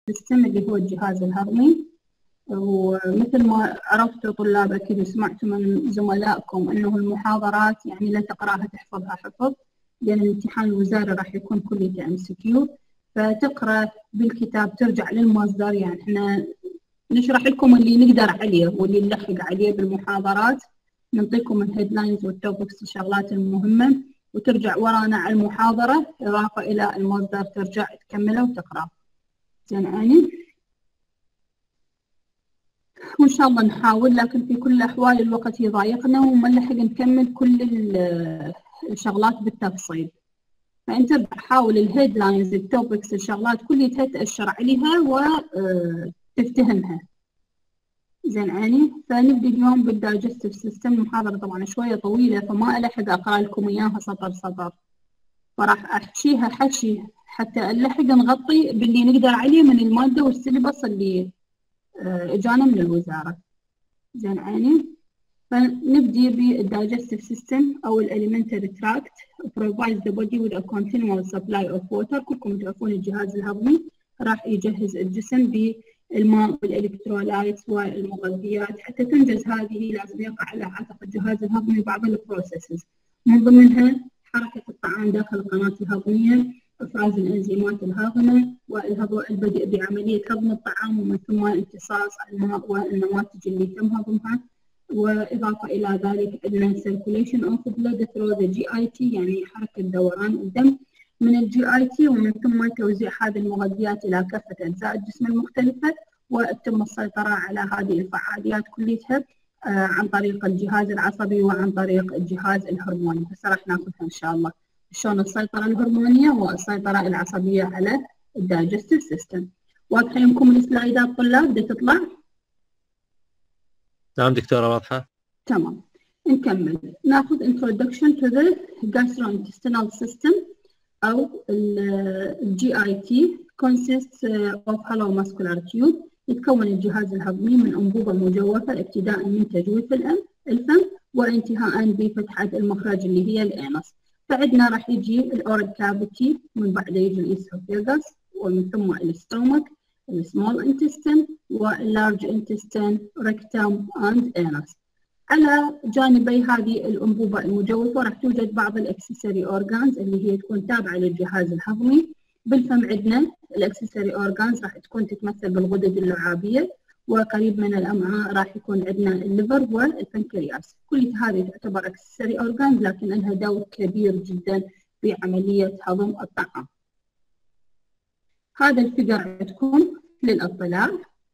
سيستم اللي هو الجهاز الهضمي. ومثل ما عرفتوا طلاب أكيد وسمعتوا من زملائكم أنه المحاضرات يعني لا تقرأها تحفظها حفظ، لأن الامتحان الوزاري راح يكون كله MCQ، فتقرأ بالكتاب ترجع للمصدر. يعني احنا نشرح لكم اللي نقدر عليه واللي نلحق عليه بالمحاضرات، نعطيكم الهيدلاينز والتوبكس الشغلات المهمة، وترجع ورانا على المحاضرة إضافة إلى المصدر ترجع تكمله وتقرأ. زين يعني وإن شاء الله نحاول، لكن في كل الأحوال الوقت يضايقنا وما نلحق نكمل كل الشغلات بالتفصيل. فأنت حاول الهيدلاينز التوبكس الشغلات كلها تأشر عليها وتفتهمها. زين يعني فنبدأ اليوم بالدايجستيف سيستم. المحاضرة طبعا شوية طويلة فما ألحق أقرأ لكم إياها سطر سطر، فراح أحشيها حشي حتى ألحق نغطي باللي نقدر عليه من المادة والسيلبس اللي إجانا من الوزارة. زين يعني فنبدأ بالدايجستيف سيستم أو الاليمنتري تراكت provides the body with a continual supply of water. كلكم تعرفون الجهاز الهضمي راح يجهز الجسم بالماء والإلكترولايت والمغذيات. حتى تنجز هذه لازم يقع على عاتق الجهاز الهضمي بعض البروسيسز، من ضمنها حركة الطعام داخل القناة الهضمية، إفراز الإنزيمات الهاضمة، والبدء بعملية هضم الطعام، ومن ثم امتصاص الماء والنواتج اللي تم هضمها. وإضافة إلى ذلك عندنا circulation of blood through the GIT، يعني حركة دوران الدم من الGIT، ومن ثم توزيع هذه المغذيات إلى كافة أجزاء الجسم المختلفة، وتم السيطرة على هذه الفعاليات كلها عن طريق الجهاز العصبي وعن طريق الجهاز الهرموني. هسه راح ناخذها إن شاء الله شلون السيطرة الهرمونية والسيطرة العصبية على الدايجستيف سيستم. واضحة يمكم السلايدات طلاب؟ بدها تطلع؟ نعم دكتورة واضحة. تمام. نكمل ناخذ introduction to the gastrointestinal system أو ال GIT consists of hollow muscular tube. يتكون الجهاز الهضمي من أنبوبة مجوفة ابتداء من تجويف الفم وانتهاء بفتحة المخرج اللي هي الأنس. فعندنا راح يجي الأورال كافيتي، من بعد يجي الإسوفيغاس، ومن ثم الستومك، السمول انتستين، واللارج انتستين، ريكتم اند انس. على جانبي هذه الأنبوبة المجوفة راح توجد بعض الأكسسوري أورغانز اللي هي تكون تابعة للجهاز الهضمي. بالفم عندنا الأكسسوري أورغانز راح تكون تتمثل بالغدد اللعابية، وقريب من الأمعاء راح يكون عندنا الليفر والبنكرياس. كل هذه تعتبر أكسسوري أورغانز لكن لها دور كبير جدا في عملية هضم الطعام. هذا الفيجر عندكم للإطلاع،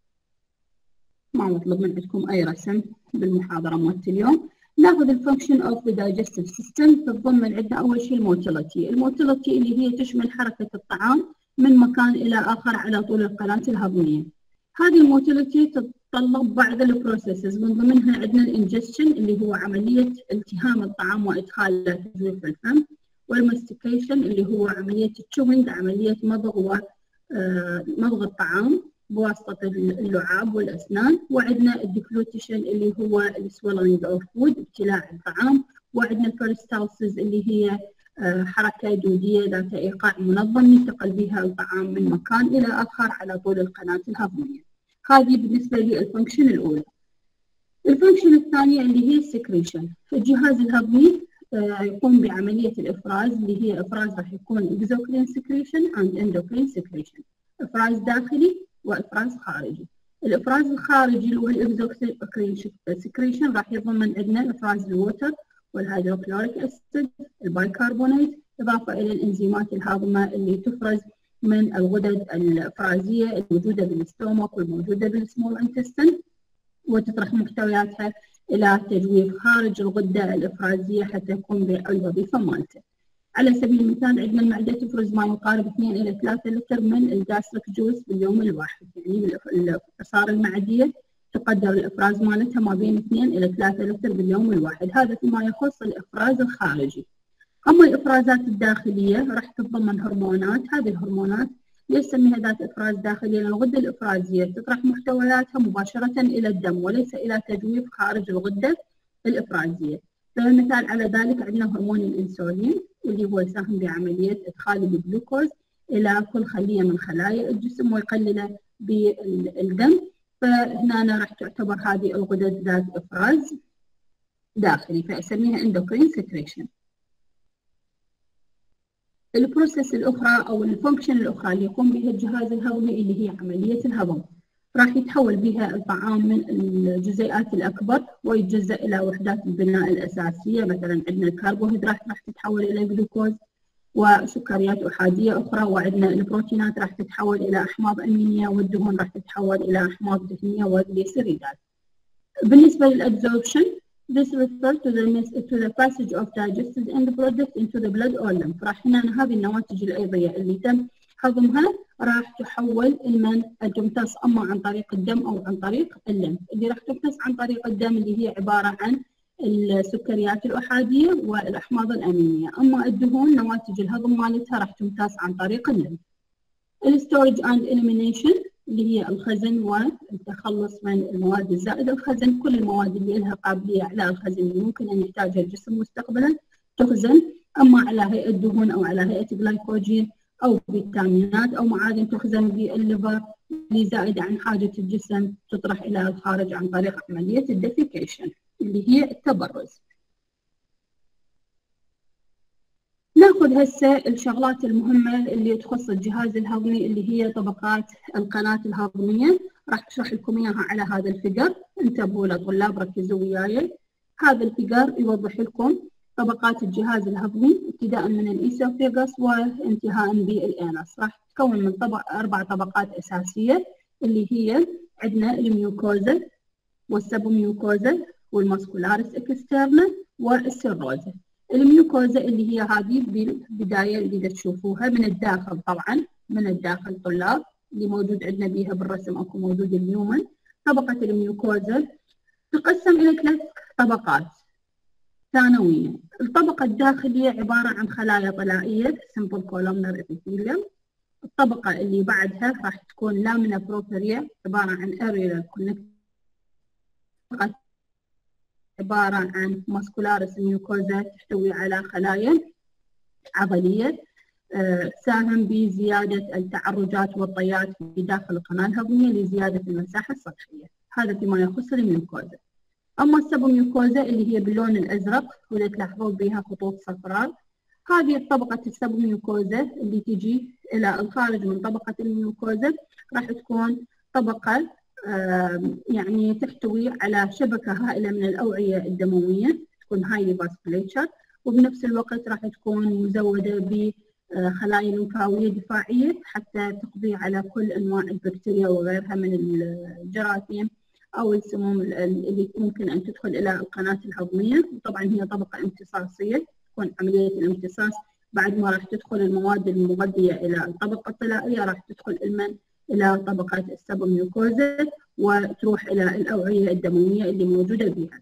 ما مطلوب من عندكم أي رسم بالمحاضرة مالت اليوم. ناخذ الفانكشن اوف ذا دايجستيف سيستم. تتضمن عندنا أول شيء الموتيليتي. الموتيليتي اللي هي تشمل حركة الطعام من مكان إلى آخر على طول القناة الهضمية. هذه الموتيليتي تتطلب بعض البروسيسز، من ضمنها عندنا الانجستشن اللي هو عملية التهام الطعام وإدخاله تجويف الفم، والماستيكيشن اللي هو عملية التشوينج، عملية مضغ مضغ الطعام بواسطة اللعاب والأسنان، وعندنا الديكلوتيشن اللي هو السويلنج أوف فود، ابتلاع الطعام، وعندنا البيرستالسيس اللي هي حركة دودية ذات إيقاع منظم ينتقل بها الطعام من مكان إلى آخر على طول القناة الهضمية. هذه بالنسبة للفانكشن الأولى. الفانكشن الثانية اللي هي السكريشن. الجهاز الهضمي يقوم بعملية الإفراز اللي هي إفراز راح يكون إكزوكرين سكريشن and endocrine secretion، إفراز داخلي وإفراز خارجي. الإفراز الخارجي اللي هو الإكزوكرين سكريشن راح يتضمن عندنا إفراز الووتر والهيدروكلوريك أسيد، البايكربونات، إضافة إلى الإنزيمات الهاضمة اللي تفرز من الغدد الإفرازية الموجودة بالستومك والموجودة بالسمول انتستين، وتطرح محتوياتها إلى تجويف خارج الغدة الإفرازية حتى يكون بالوظيفة مالته. على سبيل المثال عندنا المعدة تفرز ما يقارب 2 إلى 3 لتر من الجاستريك جوز باليوم الواحد، يعني الآثار المعدية تقدر الإفراز مالتها ما بين 2 إلى 3 لتر باليوم الواحد. هذا فيما يخص الإفراز الخارجي. أما الإفرازات الداخلية راح تتضمن هرمونات. هذه الهرمونات يسميها ذات إفراز داخلي، لأن الغدة الإفرازية تطرح محتوياتها مباشرة إلى الدم وليس إلى تجويف خارج الغدة الإفرازية. فمثال على ذلك عندنا هرمون الأنسولين اللي هو يساهم بعملية إدخال الجلوكوز إلى كل خلية من خلايا الجسم ويقلله بالدم. فهنا راح تعتبر هذه الغدد ذات إفراز داخلي، فأسميها endocrine secretion. البروسيس الأخرى أو الفانكشن الأخرى اللي يقوم بها الجهاز الهضمي اللي هي عملية الهضم. راح يتحول بها الطعام من الجزيئات الأكبر ويتجزأ إلى وحدات البناء الأساسية، مثلا عندنا الكربوهيدرات راح تتحول إلى جلوكوز وسكريات أحادية أخرى، وعندنا البروتينات راح تتحول إلى أحماض أمينية، والدهون راح تتحول إلى أحماض دهنية وجليسيريدات. بالنسبة للأبزوربشن this refers to the passage of digested end product into the blood or lymph. راح هنا هذه النواتج الأيضية اللي تم هضمها راح تحول المن تمتص اما عن طريق الدم او عن طريق الليمف. اللي راح تمتص عن طريق الدم اللي هي عباره عن السكريات الاحاديه والاحماض الامينيه، اما الدهون نواتج الهضم مالتها راح تمتص عن طريق الليمف. الستورج اند اليمينيشن اللي هي الخزن والتخلص من المواد الزائده. الخزن كل المواد اللي لها قابليه على الخزن اللي ممكن ان يحتاجها الجسم مستقبلا تخزن، اما على هيئه دهون او على هيئه جلايكوجين أو فيتامينات أو معادن تخزن بالليفر اللي زائدة عن حاجة الجسم تطرح إلى الخارج عن طريق عملية الديفيكيشن اللي هي التبرز. ناخذ هسه الشغلات المهمة اللي تخص الجهاز الهضمي اللي هي طبقات القناة الهضمية. راح أشرح لكم إياها على هذا الفيجر، انتبهوا لطلاب ركزوا وياي. هذا الفيجر يوضح لكم طبقات الجهاز الهضمي ابتداء من الإيسوفيغاس وانتهاء بالإنس. راح تتكون من 4 طبقات أساسية اللي هي عندنا الميوكوزا والسبوميوكوزا والماسكولاريس اكسترنا والسيروزا. الميوكوزا اللي هي هذه بالبداية اللي تشوفوها من الداخل، طبعا من الداخل طلاب اللي موجود عندنا بيها بالرسم اكو موجود اليومن. طبقة الميوكوزا تقسم إلى 3 طبقات ثانوية. الطبقة الداخلية عبارة عن خلايا طلائية simple columnar epithelium. الطبقة اللي بعدها راح تكون لامينا بروبريا عبارة عن areolar connective، عبارة عن ماسكولاريس ميوكوزا تحتوي على خلايا عضلية ساهم بزيادة التعرجات والطيات في داخل القناة الهضمية لزيادة المساحة السطحية. هذا فيما يخص الميوكوزا. أما السبوميوكوزا اللي هي باللون الأزرق واللي تلاحظون بها خطوط صفراء، هذه طبقة السبوميوكوزا اللي تجي إلى الخارج من طبقة الميوكوزا راح تكون طبقة يعني تحتوي على شبكة هائلة من الأوعية الدموية، تكون هايلي فاسكوليتشر، وبنفس الوقت راح تكون مزودة بخلايا لمفاوية دفاعية حتى تقضي على كل أنواع البكتيريا وغيرها من الجراثيم أو السموم اللي ممكن أن تدخل إلى القناة الهضمية. وطبعا هي طبقة امتصاصية، تكون عملية الامتصاص بعد ما راح تدخل المواد المغذية إلى الطبقة الطلائية راح تدخل المن إلى طبقات السبوميوكوزا وتروح إلى الأوعية الدموية اللي موجودة بها.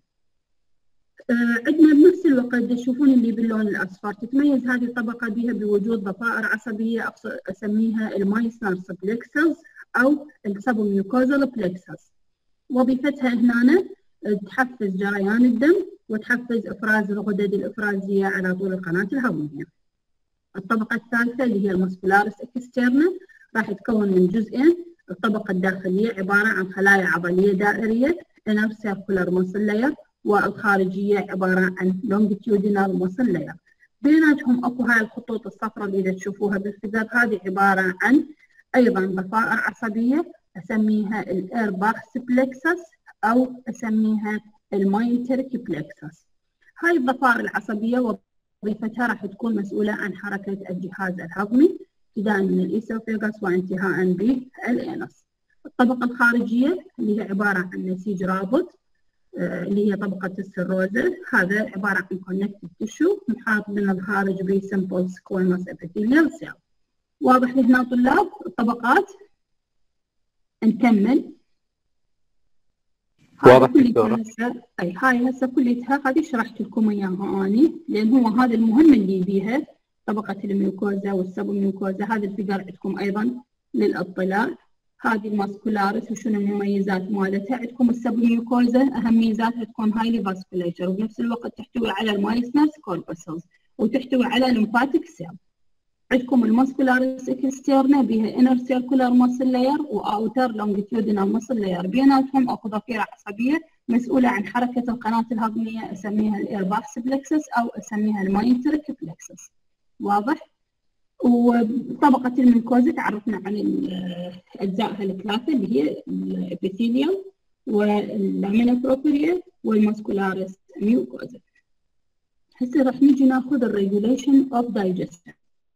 عندنا بنفس الوقت تشوفون اللي باللون الأصفر تتميز هذه الطبقة بها بوجود ضفائر عصبية أسميها المايسنرز بلكسس أو السبوميوكوزال بلكسس. وظيفتها هنا تحفز جريان الدم وتحفز إفراز الغدد الإفرازية على طول القناة الهضمية. الطبقة الثالثة اللي هي الماسكولاريس اكسترنا راح تتكون من جزئين. الطبقة الداخلية عبارة عن خلايا عضلية دائرية inner circular muscle layer، والخارجية عبارة عن longitudinal muscle layer. بيناتهم اكو هاي الخطوط الصفراء اللي تشوفوها بالفيجر، هذه عبارة عن أيضا ضفائر عصبية أسميها الإيرباخس بلكسس أو أسميها الماينترك بلكسس. هاي الضفائر العصبية وظيفتها راح تكون مسؤولة عن حركة الجهاز الهضمي ابتداء من الإيسوفيغاس وانتهاء بالإنس. الطبقة الخارجية اللي هي عبارة عن نسيج رابط اللي هي طبقة السيروزا، هذا عبارة عن كونكتيف تيشو محاط من الخارج بسمبل سكويموس ابيثيليال سيل. واضح هنا طلاب الطبقات؟ نكمل. واضح دكتورة. هاي هسه كلها هذه شرحت لكم اياها اني، لان هو هذا المهم اللي بيها طبقة الميوكوزا والسبوميوكوزا. هذا الفيجر عندكم ايضا للاطلاع. هذه الماسكولاريس وشنو المميزات مالتها. عندكم السبوميوكوزا اهم ميزاتها تكون هايلي فاسكوليتشر وبنفس الوقت تحتوي على المايسنرز كوربسلز وتحتوي على لمفاتيك سيل. عندكم الماسكولاريس اكسترنا بها انر سيركولار ماسل لاير واوتر لونجيتيودينال ماسل لاير، بيناتهم اكو ضفيره عصبيه مسؤوله عن حركه القناه الهضميه، اسميها الايرباكس بلكسس او اسميها الماينتريك بلكسس. واضح؟ وطبقه الميوكوزا تعرفنا عن اجزائها الثلاثه اللي هي الابيثيليوم واللامينا بروبريا والماسكولاريس ميوكوزا. هسه راح نيجي ناخذ الريجوليشن اوف دايجستشن.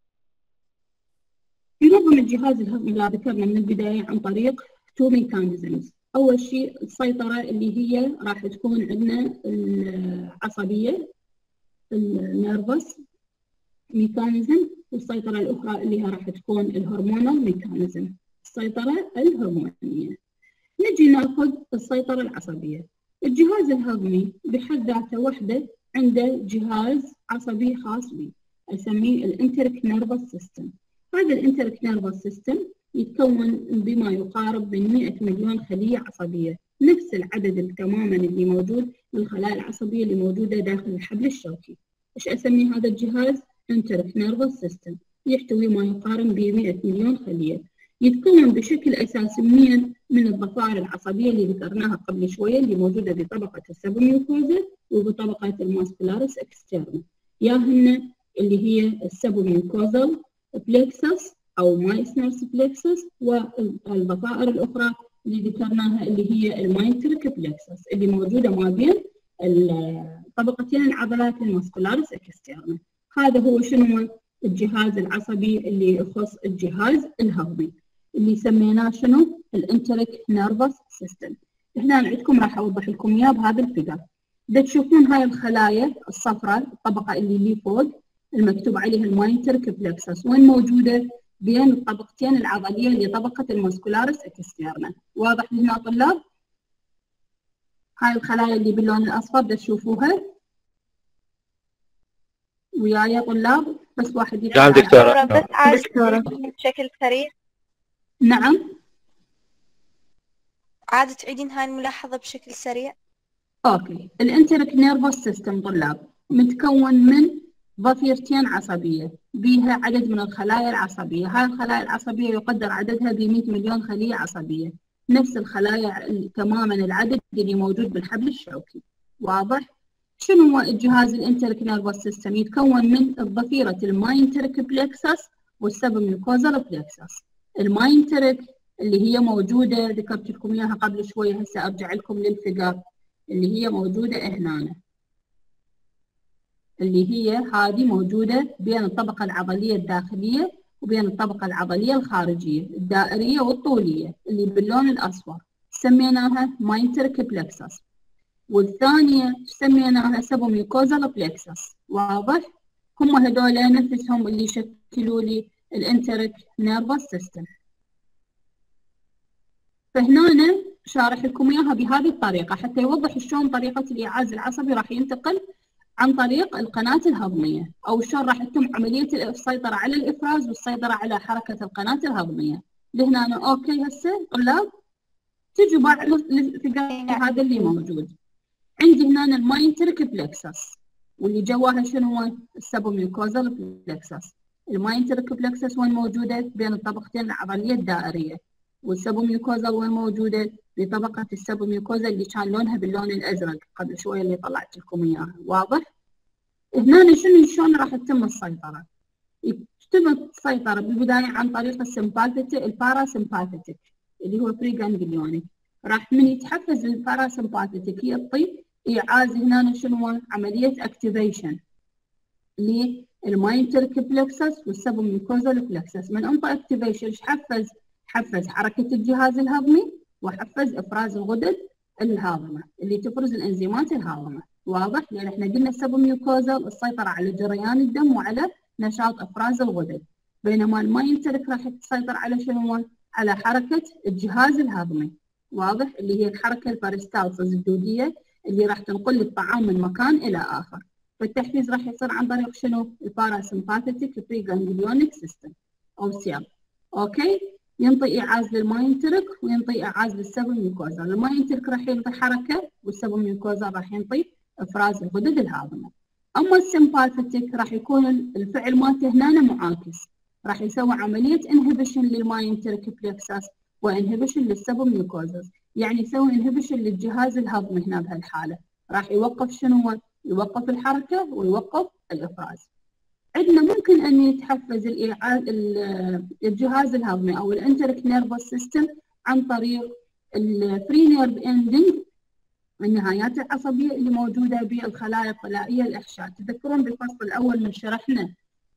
ينظم الجهاز الهضمي لا ذكرنا من البدايه عن طريق تو ميكانيزمز. اول شيء السيطره اللي هي راح تكون عندنا العصبيه النيرفس ميكانيزم، والسيطره الاخرى اللي هي راح تكون الهرمونال ميكانيزم، السيطره الهرمونيه. نجي ناخذ السيطره العصبيه. الجهاز الهضمي بحد ذاته وحده عنده جهاز عصبي خاص به اسميه الانتريك نيرفس سيستم. هذا الانتريك نيرفس سيستم يتكون بما يقارب من 100 مليون خليه عصبيه، نفس العدد تماما اللي موجود للخلايا العصبيه اللي موجوده داخل الحبل الشوكي. ايش اسمي هذا الجهاز؟ انتريك نيرفس سيستم، يحتوي ما يقارب ب 100 مليون خليه. يتكون بشكل اساسي من الضفائر العصبيه اللي ذكرناها قبل شويه اللي موجوده بطبقه السبوميوكوزا وبطبقه الماسكولاريس اكسترنا، ياهن اللي هي السبوميوكوزال بلكسس او مايسنرز بلكسس، والضفائر الاخرى اللي ذكرناها اللي هي الماينتريك بلكسس اللي موجوده ما بين طبقتين العضلات الماسكولاريس اكسترنا. هذا هو شنو الجهاز العصبي اللي يخص الجهاز الهضمي اللي سميناه شنو؟ الانتريك نيرفس سيستم. هنا عندكم راح اوضح لكم اياه بهذا الفيجر. دا تشوفون هاي الخلايا الصفراء الطبقه اللي فوق المكتوب عليها الماينتريك بلكسس، وين موجوده؟ بين الطبقتين العضليه اللي طبقه الماسكولاريس اكسترنا. واضح هنا طلاب؟ هاي الخلايا اللي باللون الاصفر دا تشوفوها وياي طلاب؟ بس واحد يكتب. نعم دكتورة. بس عاد بشكل سريع. نعم. عاد تعيدين هاي الملاحظة بشكل سريع. اوكي، الانتريك نيرفس سيستم طلاب متكون من ضفيرتين عصبيه بها عدد من الخلايا العصبيه. هاي الخلايا العصبيه يقدر عددها ب 100 مليون خليه عصبيه، نفس الخلايا تماما العدد اللي موجود بالحبل الشوكي. واضح؟ شنو هو الجهاز الانتريك نيرفس سيستم؟ يتكون من الضفيره الماينتريك بلكسس والسبميوكوزال بلكسس. الماينتريك اللي هي موجوده ذكرت لكم اياها قبل شويه، هسه ارجع لكم للفيجر اللي هي موجوده هنا، اللي هي هذه موجوده بين الطبقه العضليه الداخليه وبين الطبقه العضليه الخارجيه الدائريه والطوليه اللي باللون الاصفر، سميناها ماينتريك بلكسس. والثانيه سميناها سبوميوكوزال بلكسس. واضح؟ هم هذول نفسهم اللي يشكلوا لي الانتريك نيرفس سيستم. فهنا شارح لكم اياها بهذه الطريقه حتى يوضح شلون طريقه الايعاز العصبي راح ينتقل عن طريق القناه الهضميه، او شلون راح تتم عمليه السيطره على الافراز والسيطره على حركه القناه الهضميه. لهنا أنا اوكي هسه طلاب؟ تجوا بعد الفيجر هذا اللي موجود عندي هنا الماينتريك بلكسس، واللي جواها شنو هو؟ السبوميوكوزال بلكسس. الماينتريك بلكسس وين موجوده؟ بين الطبقتين العضليه الدائريه، والسبوميوكوزا وين موجوده؟ بطبقه السبوميوكوزا اللي كان لونها باللون الازرق قبل شويه اللي طلعت لكم اياها. واضح؟ هنا شلون راح تتم السيطره؟ تتم السيطره بالبدايه عن طريق السمباثيك الباراسمباثيك اللي هو بري جانجليونيك. راح من يتحفز الباراسمباثيك يعطي ايعاز هنا شنو؟ عمليه اكتيفيشن للماينتريك بلكسس والسبوميوكوزال بلكسس. من انطى اكتيفيشن ايش حفز حركه الجهاز الهضمي وحفز افراز الغدد الهاضمه اللي تفرز الانزيمات الهاضمه. واضح؟ لان احنا قلنا السبوميوكوزال السيطره على جريان الدم وعلى نشاط افراز الغدد، بينما الماينتريك راح تسيطر على شنو؟ على حركه الجهاز الهضمي. واضح؟ اللي هي الحركه الباريستالسيس الدوديه اللي راح تنقل الطعام من مكان الى اخر. فالتحفيز راح يصير عن طريق شنو؟ الباراسمباثيك بري جانجليونيك سيستم او سيل. اوكي؟ ينطي ايعاز للماينتريك وينطي ايعاز للسبوميوكوزا. الماينتريك راح ينطي حركه والسبوميوكوزا راح ينطي افراز الغدد الهاضمه. اما السمباثيك راح يكون الفعل مالته هنا معاكس، راح يسوي عملية انهبيشن للماينتريك بلكسس وانهبيشن للسبميوكوزس، يعني يسوي انهبيشن للجهاز الهضمي هنا بهالحالة. راح يوقف شنو؟ يوقف الحركة ويوقف الإفراز. عندنا ممكن أن يتحفز الجهاز الهضمي أو الانتريك نيرفس سيستم عن طريق الفري نيرف اندنج، النهايات العصبية اللي موجودة بالخلايا الطلائية الأحشاء. تذكرون بالفصل الأول من شرحنا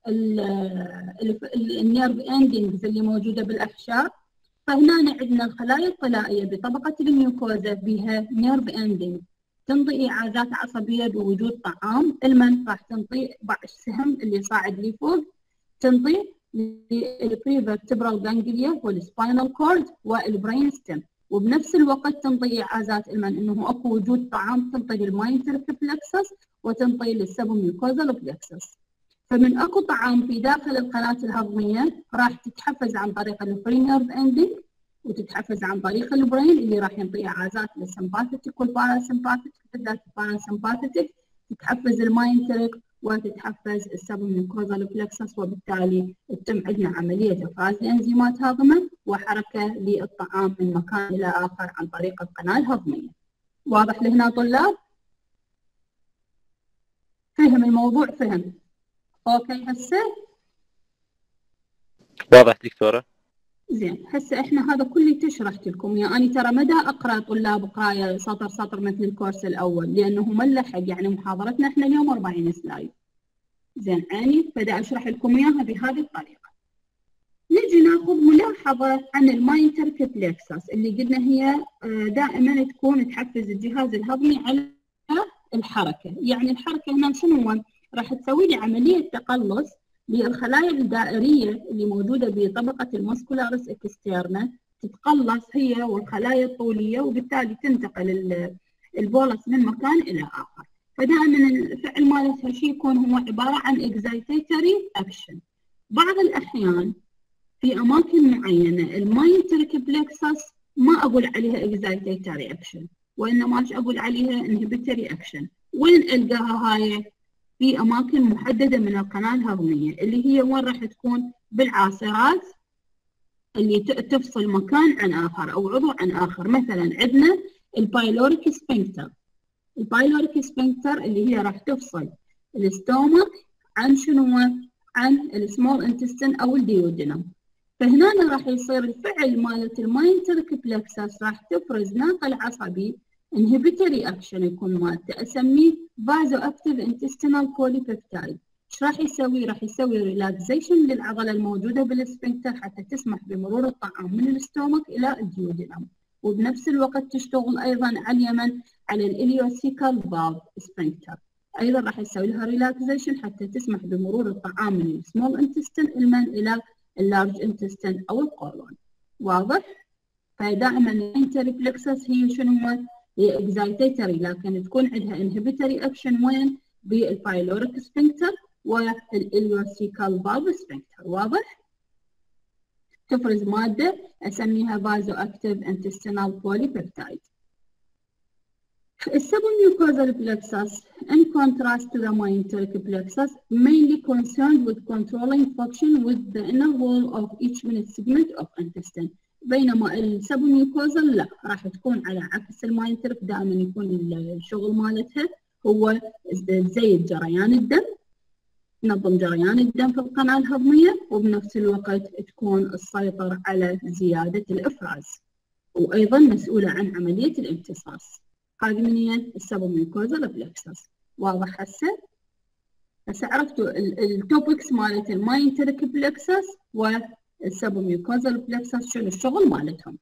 النيرف اندنجز اللي موجودة بالأحشاء، فهنا عندنا الخلايا الطلائية بطبقة الميوكوزا بها نيرف اندنج تنطي إيعازات عصبية بوجود طعام. المن راح تنطي السهم اللي صاعد لي فوق، تنطي للبريفرتبرال جانجليا والسباينال كورد والبرين ستيم، وبنفس الوقت تنطي إيعازات المن إنه أكو وجود طعام، تنطي للماينتريك بلكسس وتنطي للسبميوكوزال بلكسس. فمن أكو طعام في داخل القناة الهضمية راح تتحفز عن طريق الفري نيرف اندنج، وتتحفز عن طريق البرين اللي راح ينطي إعازات للسمباثيتك والباراسمباثيتك، بالذات الباراسمباثيتك تتحفز الماينتريك وتتحفز السبميوكوزال بلكسس، وبالتالي تتم عندنا عملية إفراز لإنزيمات هاضمة وحركة للطعام من مكان إلى آخر عن طريق القناة الهضمية. واضح لهنا طلاب؟ فهم الموضوع؟ فهم؟ اوكي هسه؟ واضح دكتورة؟ زين، هسه احنا هذا كله شرحت لكم، يعني أنا ترى ما دا اقرا طلاب قرايه سطر سطر مثل الكورس الاول لانه ملحق، يعني محاضرتنا احنا اليوم 40 سلايد. زين اني فدا اشرح لكم اياها بهذه الطريقه. نجي ناخذ ملاحظه عن الماينتريك بلكسس اللي قلنا هي دائما تكون تحفز الجهاز الهضمي على الحركه. يعني الحركه هنا شنو؟ راح تسوي لي عمليه تقلص للخلايا الدائريه اللي موجوده بطبقه الماسكولاريس اكسترنا، تتقلص هي والخلايا الطوليه، وبالتالي تنتقل البولس من مكان الى اخر. فدائما الفعل مالتها شيء يكون هو عباره عن اكزايتيتري اكشن. بعض الاحيان في اماكن معينه الماينتريك بلكسس ما اقول عليها اكزايتيتري اكشن، وانما ايش اقول عليها؟ انهبيتري اكشن. وين القاها هاي؟ في اماكن محدده من القناه الهضميه، اللي هي وين راح تكون؟ بالعاصرات اللي تفصل مكان عن اخر او عضو عن اخر. مثلا عندنا البايلوريك سفنكتر، البايلوريك سفنكتر اللي هي راح تفصل الاستومك عن شنو؟ عن السمول انتستين او الديودينم. فهنا راح يصير الفعل مالت الماينتريك بلكسس راح تفرز ناقل عصبي انهبيتري اكشن يكون مالته، اسميه فازو اكتيف انتستينال بوليبيبتايد. ايش راح يسوي؟ راح يسوي ريلاكسيشن للعضله الموجوده بالسفنكتر حتى تسمح بمرور الطعام من الاستومك الى الديودينم، وبنفس الوقت تشتغل ايضا على اليمن على الاليوسيكال فالف سفنكتر، ايضا راح يسوي لها ريلاكسيشن حتى تسمح بمرور الطعام من السمول انتستين المن الى اللارج انتستين او القولون. واضح؟ فدائما الانتري بلكسس هي شنو؟ هي اكزايتيتري، لكن تكون عندها انهبيتري اكشن وين؟ بالبايلوريك سفنكتر والاليوسيكال فالف سفنكتر. واضح؟ تفرز ماده اسميها فازو اكتيف انتستينال بوليبيبتايد. Submucosal plexus, in contrast to the myenteric plexus, mainly concerned with controlling function with the inner wall of each minute segment of intestine. بينما السبميوكوزال لا، راح تكون على عكس الماينتريك، دائما يكون الشغل مالتها هو زي جريان الدم، تنظم جريان الدم في القناة الهضمية، وبنفس الوقت تكون السيطرة على زيادة الإفراز، وأيضا مسؤولة عن عملية الامتصاص. هذه منين؟ السبميوكوزال بلكسس. واضح هسه؟ هسه عرفتوا التوبكس مالت الماينتريك بلكسس والسبميوكوزال بلكسس شنو الشغل مالتهم.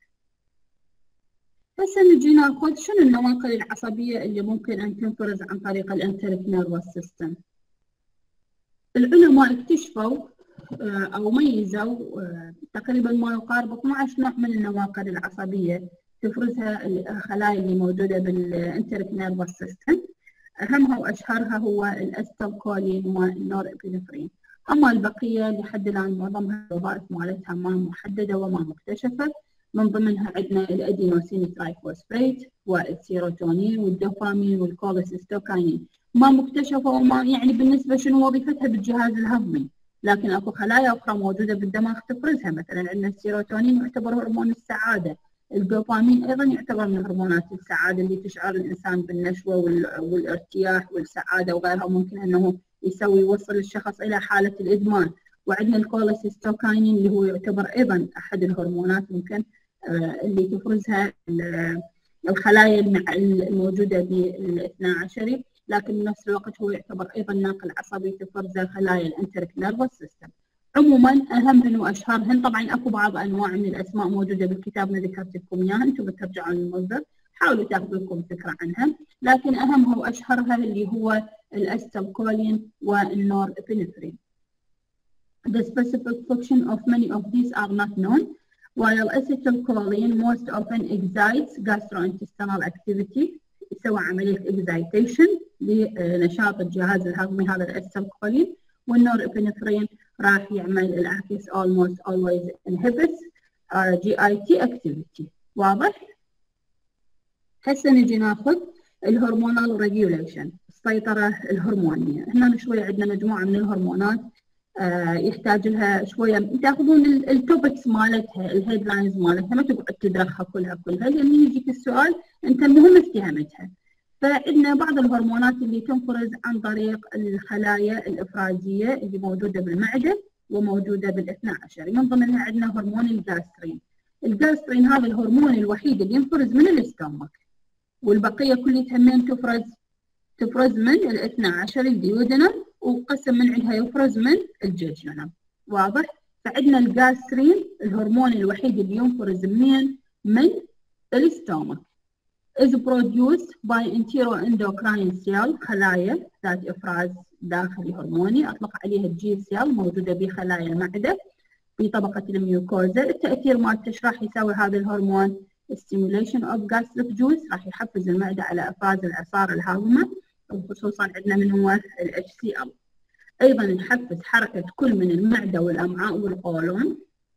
هسه نجي ناخذ شنو النواقل العصبية اللي ممكن أن تنفرز عن طريق الانتريك نيرفس سيستم. العلماء اكتشفوا أو ميزوا تقريبا ما يقارب 12 نوع من النواقل العصبية تفرزها الخلايا اللي موجودة بالانتريك نيرفس سيستم. أهمها وأشهرها هو الأستالكولين والنور إبنفرين. أما البقية لحد الآن معظمها الوظائف مالتها ما محددة وما مكتشفة. من ضمنها عندنا الأدينوسين ترايفوسفيت والسيروتونين والدوبامين والكوليسيستوكاينين، ما مكتشفة وما يعني بالنسبة شنو وظيفتها بالجهاز الهضمي، لكن اكو خلايا اخرى موجوده بالدماغ تفرزها. مثلا عندنا السيروتونين يعتبر هرمون السعاده، الدوبامين ايضا يعتبر من هرمونات السعاده اللي تشعر الانسان بالنشوه والارتياح والسعاده وغيرها، ممكن انه يوصل الشخص الى حاله الادمان. وعندنا الكوليسيستوكاينين اللي هو يعتبر ايضا احد الهرمونات ممكن اللي تفرزها الخلايا الموجوده بالاثنى عشري، لكن بنفس الوقت هو يعتبر ايضا ناقل عصبي تفرزه خلايا الانتريك نيرفس سيستم. عموما اهمهن واشهرهن، طبعا اكو بعض انواع من الاسماء موجوده بالكتاب ما ذكرت لكم اياها، انتم بترجعون للمصدر حاولوا تاخذوا لكم فكره عنها، لكن اهمها واشهرها اللي هو الاستالكولين والنور ابنفرين. The specific function of many of these are not known, while acetylcholine most often excites gastrointestinal activity، يسوي عملية excitation لنشاط الجهاز الهضمي هذا الأسيتيلكولين، والنور ابنفرين راح يعمل العكس almost always inhibits GIT activity. واضح؟ هسه نجي ناخذ الهرمونال ريجوليشن، السيطرة الهرمونية. هنا شوية عندنا مجموعة من الهرمونات يحتاج لها شويه تاخذون التوبكس مالتها، الهيدلاينز مالتها، ما تقعد تدرخها كلها لان يجيك السؤال انت مهم افتهمتها. فعندنا بعض الهرمونات اللي تنفرز عن طريق الخلايا الافرازيه اللي موجوده بالمعده وموجوده بالاثنى عشري، من ضمنها عندنا هرمون الجاسترين. الجاسترين هذا الهرمون الوحيد اللي ينفرز من الاستومك، والبقيه كلها من تفرز من الاثنى عشري الديودنم، وقسم من عندها يفرز من الجيجونم. واضح؟ فعندنا الجاسترين الهرمون الوحيد اللي ينفرز من الاستومك. is produced by enteroendocrine cell، خلايا ذات افراز داخلي هرموني، اطلق عليها الجي سيل، موجوده بخلايا المعده في طبقه الميوكوزا. التاثير مالته راح يسوي هذا الهرمون stimulation of gastric juice، راح يحفز المعده على افراز العصاره الهاضمه، وخصوصا عندنا من هو ال HCl. ايضا يحفز حركه كل من المعده والامعاء والقولون،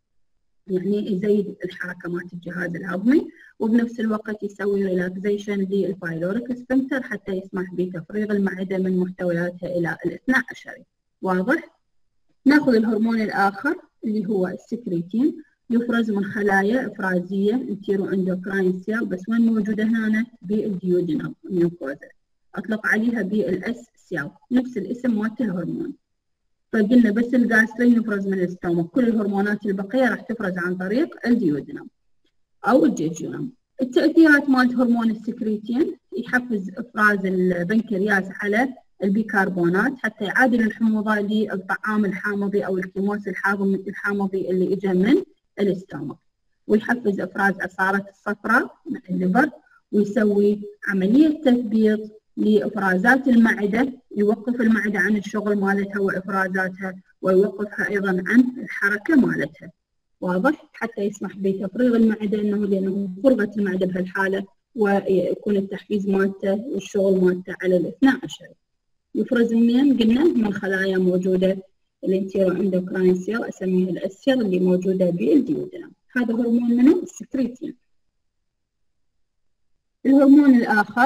يعني يزيد الحركه مالت الجهاز الهضمي، وبنفس الوقت يسوي ريلاكسيشن للبايلوريك سفنكتر حتى يسمح بتفريغ المعده من محتوياتها الى الاثنى عشري. واضح؟ ناخذ الهرمون الاخر اللي هو السكريتين، يفرز من خلايا افرازيه انتيرو اندوكراين سيل، بس وين موجوده هنا؟ بالديودينال ميوكوزا، اطلق عليها بالاس سيل، نفس الاسم مالت الهرمون. فقلنا بس الجاسترين يفرز من الاستومك، كل الهرمونات البقيه راح تفرز عن طريق الديودينم او الجيجونم. التاثيرات مالت هرمون السكريتين يحفز افراز البنكرياس على البيكربونات حتى يعادل الحموضه للطعام الحامضي او الكيموس الحامضي اللي اجى من الاستومك، ويحفز افراز عصاره الصفراء مع الليفر، ويسوي عمليه تثبيط لافرازات المعده، يوقف المعده عن الشغل مالتها وافرازاتها، ويوقفها ايضا عن الحركه مالتها. واضح؟ حتى يسمح بتفريغ المعده، لانه فرغت المعده بهالحاله ويكون التحفيز مالته والشغل مالته على الاثنى عشري. يفرز منين؟ قلنا من خلايا موجوده الانتيرو اندوكراين سيل، اسميها الاسيل، اللي موجوده بالديودنم. هذا هرمون منه؟ السكريتين. الهرمون الاخر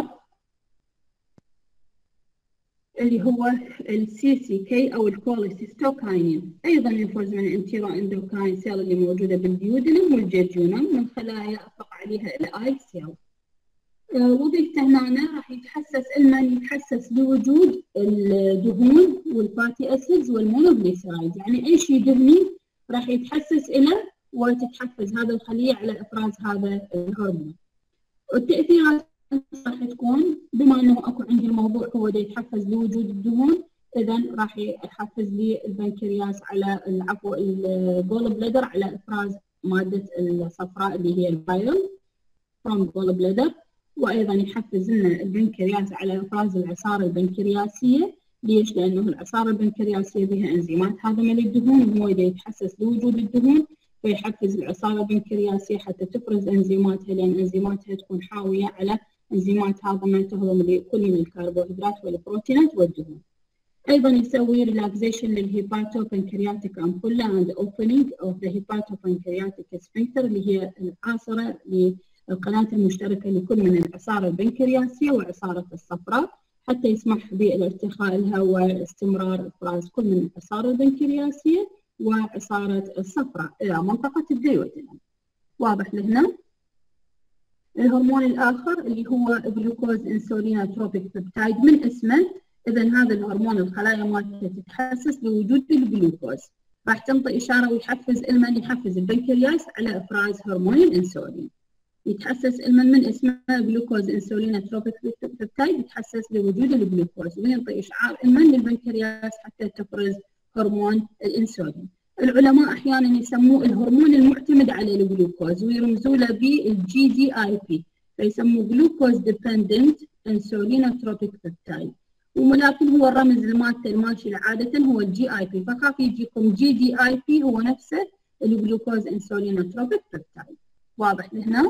اللي هو الCCK او الكوليسيستوكاينين، ايضا يفرز من الانتيرو اندوكراين سيل اللي موجوده بالديودنم والجيجونم من خلايا اطلق عليها الاي سيل. وظيفته هنا راح يتحسس يتحسس بوجود الدهون والفاتي اسيدز والمونوغليسرايد، يعني اي شيء دهني راح يتحسس له وتتحفز هذا الخليه على افراز هذا الهرمون. والتاثيرات راح تكون بما انه اكو عندي الموضوع هو دا يتحفز بوجود الدهون، اذا راح يحفز لي البنكرياس على الجول بلادر على افراز ماده الصفراء اللي هي البايل فروم جول بلادر، وايضا يحفز لنا البنكرياس على افراز العصاره البنكرياسيه. ليش؟ لانه العصاره البنكرياسيه بها انزيمات هضم للدهون، وهو دا يتحسس بوجود الدهون فيحفز العصاره البنكرياسيه حتى تفرز انزيماتها، لان انزيماتها تكون حاويه على انزيمات هضم تهضم لكل من الكربوهيدرات والبروتينات والدهون. ايضا يسوي ريلاكسيشن للهيباتوبنكرياتيك امبولا اند اوبننج اوف ذا هيباتوبنكرياتيك سفنكتر، اللي هي العاصره للقناه المشتركه لكل من العصاره البنكرياسيه وعصاره الصفراء، حتى يسمح بالارتخاء الهواء واستمرار افراز كل من العصارة البنكرياسية وعصارة الصفراء الى منطقة الديودينم. واضح لهنا؟ الهرمون الآخر اللي هو جلوكوز انسولينوتروبيك بيبتايد من اسمه، إذا هذا الهرمون الخلايا مالته تتحسس بوجود الجلوكوز، راح تنطي إشارة ويحفز يحفز البنكرياس على إفراز هرمون الأنسولين. يتحسس من اسمه جلوكوز انسولينوتروبيك بيبتايد، يتحسس لوجود الجلوكوز وينطي إشعار للبنكرياس حتى تفرز هرمون الأنسولين. العلماء أحيانا يسموه الهرمون المعتمد على الجلوكوز ويرمزوا له بالجي دي اي بي، فيسموه جلوكوز ديبندنت انسولينوتروبيك بيبتايد، ولكن هو الرمز المالته الماشي عادة هو الجي اي بي، فخاف يجيكم جي دي اي بي هو نفسه الجلوكوز انسولينوتروبيك بيبتايد. واضح لهنا؟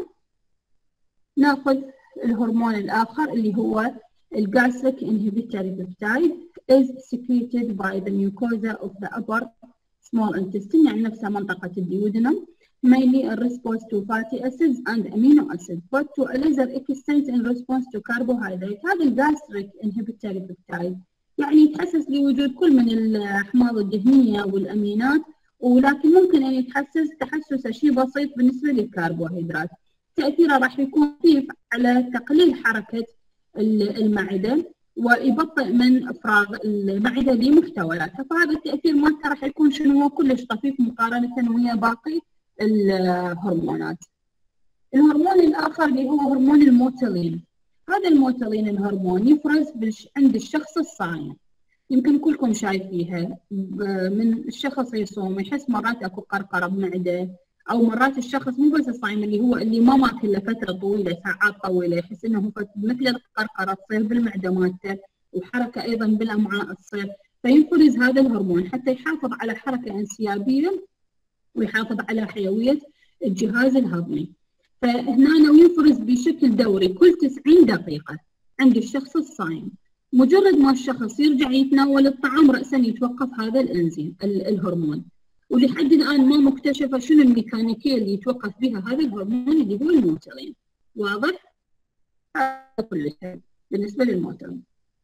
ناخذ الهرمون الآخر اللي هو الجاستريك inhibitory peptide is secreted by the mucosa of the upper small intestine، يعني نفسها منطقة الديودنم، mainly in response to fatty acids and amino acids but to a lesser extent in response to carbohydrate. هذا الجاستريك inhibitory peptide يعني يتحسس لوجود كل من الأحماض الدهنية والأمينات، ولكن ممكن أن يتحسس تحسس شيء بسيط بالنسبة للكربوهيدرات. تأثيره راح يكون خفيف على تقليل حركة المعدة ويبطئ من إفراغ المعدة لمحتوياتها، فهذا التأثير مالته راح يكون شنو هو كلش طفيف مقارنة ويا باقي الهرمونات. الهرمون الآخر اللي هو هرمون الموتيلين. هذا الموتيلين الهرمون يفرز عند الشخص الصايم، يمكن كلكم شايفيها من الشخص يصوم يحس مرات اكو قرقرة بمعدة، او مرات الشخص مو بس الصايم اللي ما ماكل لفترة طويلة ساعات طويلة يحس انه مثل القرقرة تصير بالمعدة مالته، وحركة ايضا بالامعاء تصير، فينفرز هذا الهرمون حتى يحافظ على حركة انسيابية ويحافظ على حيوية الجهاز الهضمي. فهنا ينفرز بشكل دوري كل 90 دقيقة عند الشخص الصايم. مجرد ما الشخص يرجع يتناول الطعام رأسا يتوقف هذا الانزيم الهرمون، ولحد الآن ما مكتشفة شنو الميكانيكية اللي يتوقف بها هذا الهرمون اللي هو الموتيلين. واضح؟ هذا كل شيء بالنسبة للموتيلين.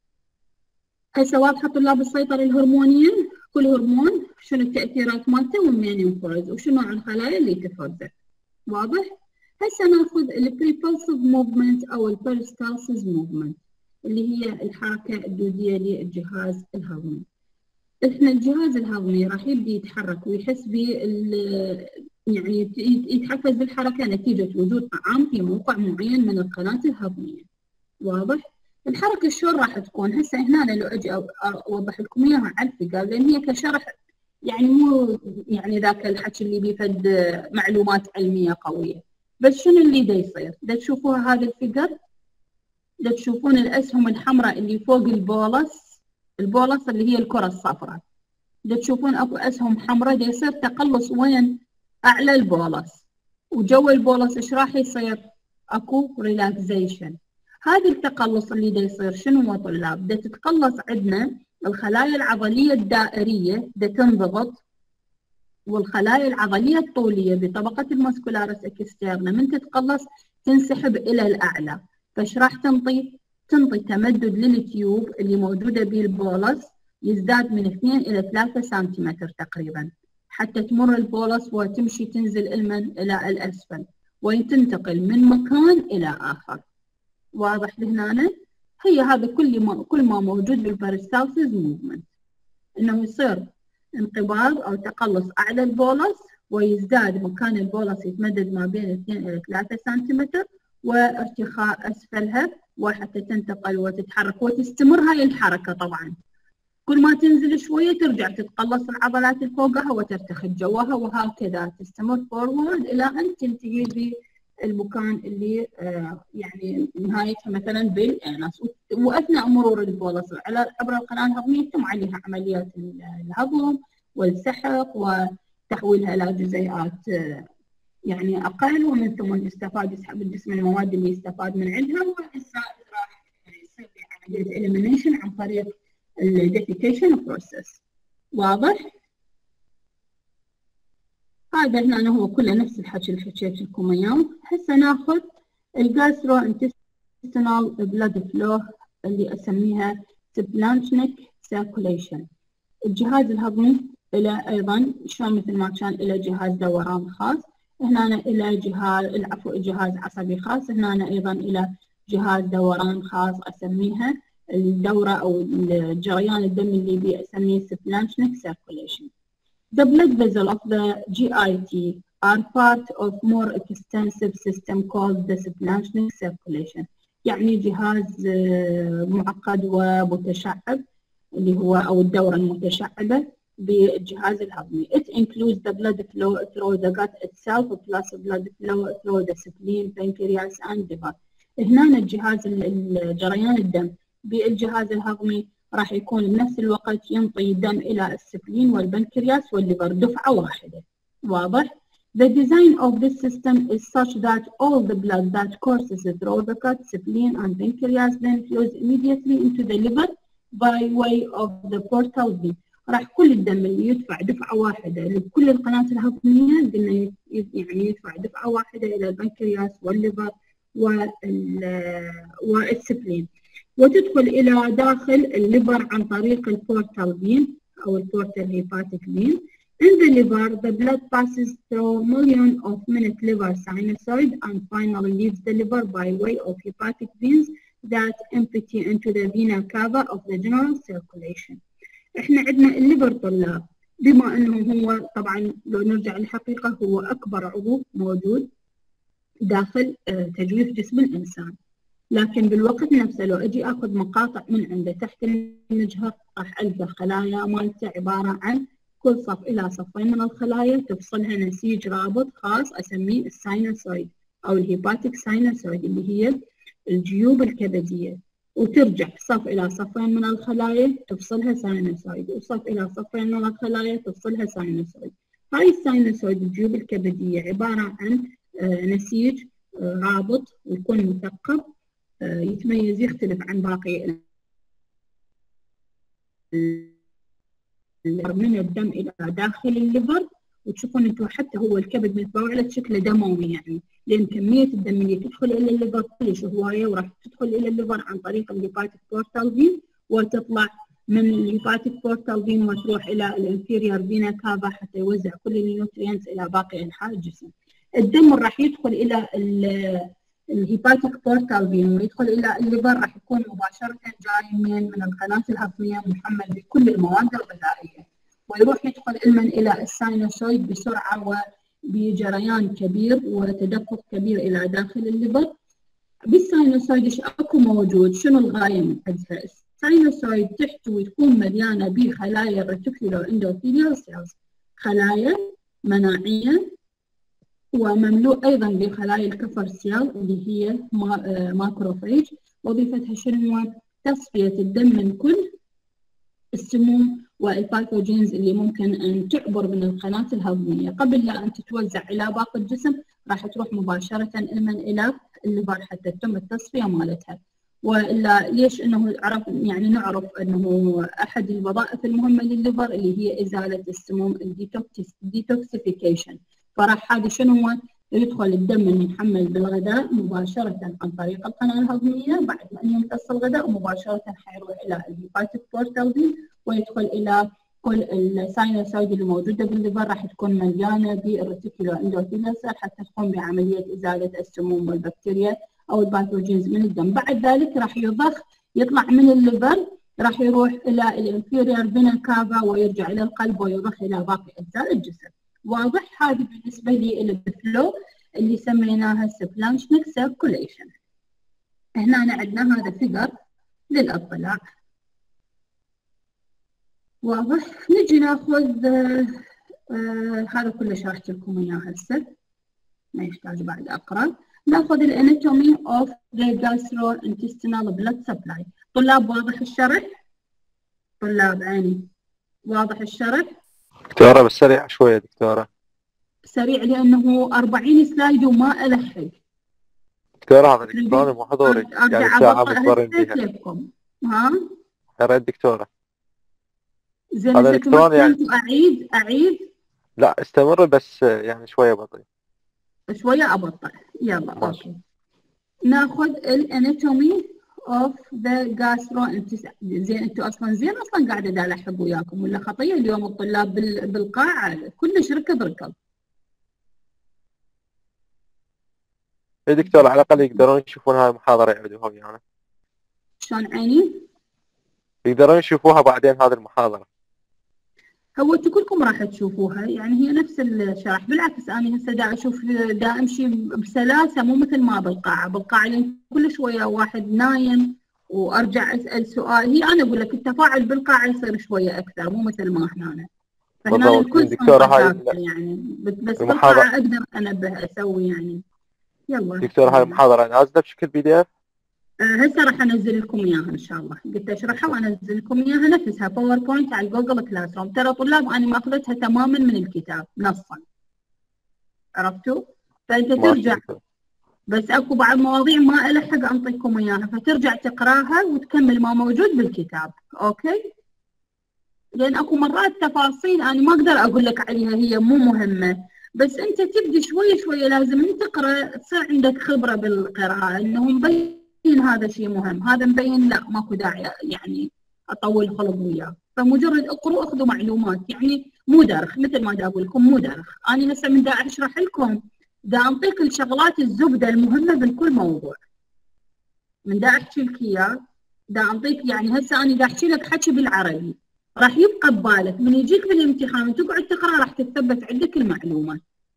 هسه واضحة طلاب السيطرة الهرمونية؟ كل هرمون شنو التأثيرات مالته ومن ينفرز وشنو نوع الخلايا اللي تفرزه. واضح؟ هسه ناخذ البريبلسيف موفمنت أو البيريستالسيس موفمنت اللي هي الحركة الدودية للجهاز الهضمي. احنا الجهاز الهضمي راح يبدي يتحرك ويحس يعني يتحفز بالحركة نتيجة وجود طعام في موقع معين من القناة الهضمية. واضح؟ الحركة شلون راح تكون؟ هسه هنا لو اجي اوضح لكم اياها على الفيجر لان هي كشرح يعني مو يعني ذاك الحكي اللي بيفد معلومات علمية قوية، بس شنو اللي دا يصير؟ دا تشوفوها هذا الفيجر؟ دا تشوفون الاسهم الحمراء اللي فوق البولس اللي هي الكرة الصفراء، دا تشوفون اكو اسهم حمراء دا يصير تقلص وين؟ اعلى البولس، وجو البولس ايش راح يصير؟ اكو ريلاكسيشن. هذا التقلص اللي دا يصير شنو هو طلاب؟ دا تتقلص عندنا الخلايا العضلية الدائرية دا تنضغط، والخلايا العضلية الطولية بطبقة الماسكولاريس اكسترنا من تتقلص تنسحب الى الاعلى، فايش راح تنطي تمدد للتيوب اللي موجودة بالبولس يزداد من 2 إلى 3 سنتيمتر تقريبا حتى تمر البولس وتمشي تنزل إلى الأسفل وتنتقل من مكان إلى آخر. واضح لهنا؟ هي هذا كل ما موجود بالبيريستالسيس موفمنت، إنه يصير انقباض أو تقلص أعلى البولس ويزداد مكان البولس يتمدد ما بين 2 إلى 3 سنتيمتر وارتخاء أسفلها وحتى تنتقل وتتحرك وتستمر هاي الحركة. طبعا كل ما تنزل شوية ترجع تتقلص العضلات اللي فوقها وترتخي جوها وهكذا تستمر فورورد إلى أن تنتهي بالمكان اللي يعني نهايتها مثلا بالأنس. وأثناء مرور البولس عبر القناة الهضمية تتم عليها عمليات الهضم والسحق وتحويلها إلى جزيئات يعني أقل، ومن ثم يستفاد يسحب الجسم المواد اللي يستفاد من عندها، والزائد راح يصير في عملية إليمينيشن عن طريق الديفيكيشن بروسيس. واضح؟ هذا هنا هو كله نفس الحكي اللي حكيت لكم اياه. هسه ناخذ الجاسترو انتستينال بلاد فلو اللي أسميها سبلانشنيك سيركوليشن. الجهاز الهضمي له أيضا شلون مثل ما كان له جهاز دوران خاص، هنا له جهاز عصبي خاص، هنا أيضا له جهاز دوران خاص أسميها الدورة أو الجريان الدم اللي بيه أسميه سبلانشنيك سيركوليشن. The blood vessels of the GIT are part of more extensive system called the splanchnic circulation. يعني جهاز معقد ومتشعب اللي هو أو الدورة المتشعبة بالجهاز الهضمي. It includes the blood flow through the gut itself plus blood flow through the spleen, pancreas and liver. هنا الجهاز جريان الدم بالجهاز الهضمي راح يكون بنفس الوقت ينطي دم إلى السبلين والبنكرياس والليفر دفعة واحدة. واضح؟ The design of this system is such that all the blood that courses through the gut, spleen and pancreas then flows immediately into the liver by way of the portal vein. راح كل الدم اللي يدفع دفعة واحدة لكل القناة الهضمية قلنا يعني يدفع دفعة واحدة إلى البنكرياس والليفر والسبلين، وتدخل إلى داخل الليفر عن طريق البورتال فين أو البورتال هيباتيك فين. In the liver, the blood passes through millions of minute liver sinusoid and finally leaves the liver by way of hepatic veins that empty into the vena cava of the general circulation. احنا عندنا الليفر طلاب، بما انه هو طبعا لو نرجع للحقيقة هو أكبر عضو موجود داخل تجويف جسم الإنسان، لكن بالوقت نفسه لو أجي أخذ مقاطع من عنده تحت المجهر راح ألقى خلايا مالته عبارة عن كل صف إلى صفين من الخلايا تفصلها نسيج رابط خاص أسميه الساينوسويد أو الهيباتيك ساينوسويد اللي هي الجيوب الكبدية، وترجع صف إلى صفين من الخلايا تفصلها ساينوسويد، وصف إلى صفين من الخلايا تفصلها ساينوسويد. هاي الساينوسويد الجيوب الكبدية عبارة عن نسيج رابط ويكون مثقب، يتميز يختلف عن باقي من الدم إلى داخل الليفر، وتشوفون انتم حتى هو الكبد متبوع شكله دموي يعني، لأن كمية الدم اللي تدخل إلى الليفر كلش هواية وراح تدخل إلى الليفر عن طريق الهيباتيك بورتال فين وتطلع من الهيباتيك بورتال فين وتروح إلى الانفيريور فينا كافا حتى يوزع كل النيوترينز إلى باقي أنحاء الجسم. الدم راح يدخل إلى الهيباتيك بورتال فين ويدخل إلى الليفر راح يكون مباشرة جاي من القناة الهضمية محمل بكل المواد الغذائية، ويروح يدخل علما إلى الساينوسويد بسرعة وبجريان كبير وتدفق كبير إلى داخل الليفر. بالساينوسويد إيش أكو موجود؟ شنو الغاية من عندها؟ الساينوسويد تحتوي تكون مليانة بخلايا الريتيكولو اندوثيليال سيلز، خلايا مناعية، ومملوء أيضا بخلايا الكفر سيل اللي هي ماكروفيج. وظيفتها شنو هو؟ تصفية الدم من كل السموم والباثوجينز اللي ممكن أن تعبر من القناة الهضمية قبل لا أن تتوزع إلى باقي الجسم، راح تروح مباشرة إلى الليفر حتى تتم التصفية مالتها. وإلا ليش إنه نعرف إنه أحد الوظائف المهمة للليفر اللي هي إزالة السموم الديتوكسيفيكيشن. فراح هذا شنو هو؟ يدخل الدم المحمل بالغذاء مباشرة عن طريق القناة الهضمية بعد ما يمتص الغذاء، ومباشرة حيروح إلى الهيباتيك بورتال فين ويدخل إلى كل الساينوسويد اللي موجودة بالليفر، راح تكون مليانة بالريتيكولو اندوثيليال سيل حتى تقوم بعملية إزالة السموم والبكتيريا أو الباثوجينز من الدم. بعد ذلك راح يطلع من الليفر، راح يروح إلى الانفيريور فينا كافا ويرجع إلى القلب ويضخ إلى باقي أجزاء الجسم. واضح؟ هذه بالنسبة لي الفلو اللي سميناها سبلانشنيك سيركوليشن. هنا عندنا هذا فيجر للإطلاع. واضح؟ نجي ناخذ هذا كله شرحت لكم اياه هسه ما يحتاج بعد اقرا. ناخذ الاناتومي اوف ذا gastrointestinal blood supply. طلاب واضح الشرح؟ طلاب عيني واضح الشرح؟ دكتورة بس سريع شوية دكتورة. سريع لأنه 40 سلايد وما ألحق. دكتورة هذا الإلكتروني مو حضوري يعني ساعة مضطرين بيها. ها؟ يا ريت دكتورة. زين هذا الإلكتروني يعني أعيد؟ لا استمر بس يعني شوية بطيء. شوية أبطأ. يلا أوكي. ناخذ الاناتومي of the gastrointestinal. زين انتم اصلا قاعده دا الحق وياكم ولا خطيه اليوم الطلاب بالقاعه كلش ركض. يا دكتور على الأقل يقدرون يشوفون هاي المحاضرة يعيدوها ويانا. شلون عيني؟ يقدرون يشوفوها بعدين هذه المحاضرة. هو انتم كلكم راح تشوفوها، يعني هي نفس الشرح. بالعكس انا هسه دا اشوف دا امشي بسلاسه، مو مثل ما بالقاعه لان كل شويه واحد نايم وارجع اسال سؤال. هي انا اقول لك التفاعل بالقاعه يصير شويه اكثر، مو مثل ما هنا. فهنا الكل دكتورة هاي يعني بس المحاضرة بالقاعه اقدر انبه اسوي يعني. يلا دكتورة هاي المحاضرة نازلة بشكل PDF؟ هسه راح انزل لكم اياها ان شاء الله. قلت اشرحها وانزل لكم اياها نفسها باوربوينت على جوجل كلاس روم. ترى طلاب انا ماخذتها تماما من الكتاب نصا، عرفتوا؟ فانت ترجع، بس اكو بعض مواضيع ما الحق انطيكم اياها، فترجع تقراها وتكمل ما موجود بالكتاب. اوكي؟ لان اكو مرات تفاصيل انا ما اقدر اقول لك عليها، هي مو مهمه، بس انت تبدي شوي لازم انت تقرا، تصير عندك خبره بالقراءه انه مبين هذا شيء مهم، هذا مبين لا ماكو داعي يعني اطول خلق وياه. فمجرد اقروا اخذوا معلومات، يعني مو درخ مثل ما دا اقول لكم، مو درخ. انا هسه من دا اشرح لكم دا انطيك الشغلات الزبده المهمه بكل موضوع. من دا احكي لك اياه دا انطيك، يعني هسه انا دا احكي لك حكي بالعربي راح يبقى ببالك، من يجيك بالامتحان وتقعد تقرا راح تتثبت عندك المعلومات.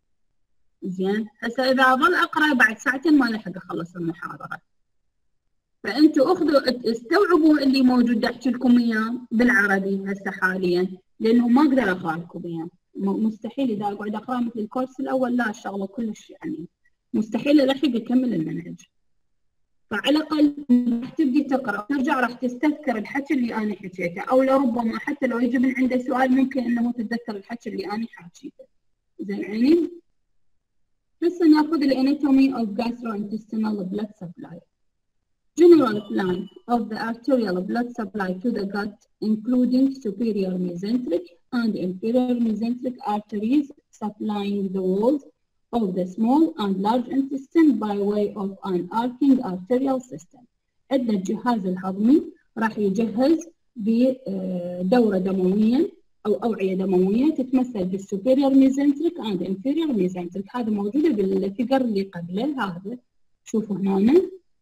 زين هسه اذا اظل اقرا بعد ساعتين ما لحق اخلص المحاضره. فانتوا اخذوا استوعبوا اللي موجود احكي لكم اياه بالعربي هسه حاليا، لانه ما اقدر اقرا لكم اياه، مستحيل اذا اقعد اقرا مثل الكورس الاول، لا الشغله كلش يعني مستحيل الحق اكمل المنهج. فعلى الاقل راح تبدي تقرا ترجع راح تستذكر الحكي اللي انا حكيته، او لربما حتى لو يجي من عنده سؤال ممكن انه تتذكر الحكي اللي انا حاكيته. زين عيني؟ هسه ناخذ الاناتومي اوف gastrointestinal blood supply. General plan of the arterial blood supply to the gut including superior mesenteric and inferior mesenteric arteries supplying the walls of the small and large intestine by way of an arcing arterial system. عندنا الجهاز الهضمي راح يجهز بدورة دموية أو أوعية دموية تتمثل بالسوبيريور ميزنتريك and inferior mesenteric. هذا موجودة بالفيجر اللي قبله، هذا شوفوا هنا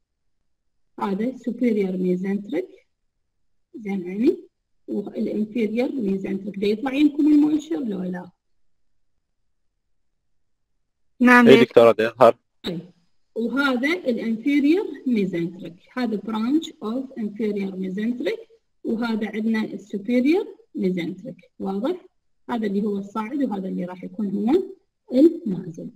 هذا superior mesenteric. زين عيني؟ والانفيريور ميزنتريك دا يطلع يمكم المؤشر لو لا؟ نعم اي دكتورة دا يظهر. وهذا الانفيريور ميزنتريك، هذا برانش اوف انفيريور ميزنتريك، وهذا عندنا السوبيريور ميزنتريك. واضح؟ هذا اللي هو الصاعد وهذا اللي راح يكون هو النازل.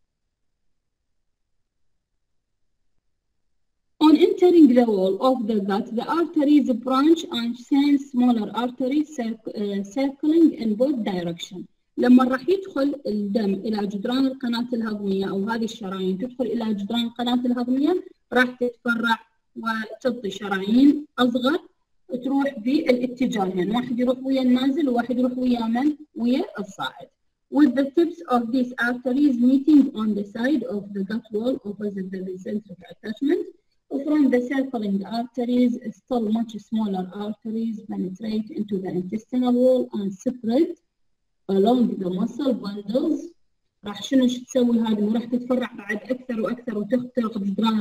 On entering the wall of the gut, the arteries branch and send smaller arteries circling in both directions. لما راح يدخل الدم إلى جدران القناة الهضمية أو هذه الشرايين تدخل إلى جدران القناة الهضمية راح تتفرع وتعطي شرايين أصغر تروح بالاتجاهين، واحد يروح ويا النازل وواحد يروح ويا من؟ ويا الصاعد. With the tips of these arteries meeting on the side of the gut wall opposite the mesenteric attachment. From the circling arteries, still much smaller arteries penetrate into the intestinal wall and spread along the muscle bundles. راح شنو تسوي هذه؟ راح تتفرع بعد اكثر واكثر وتخترق جدران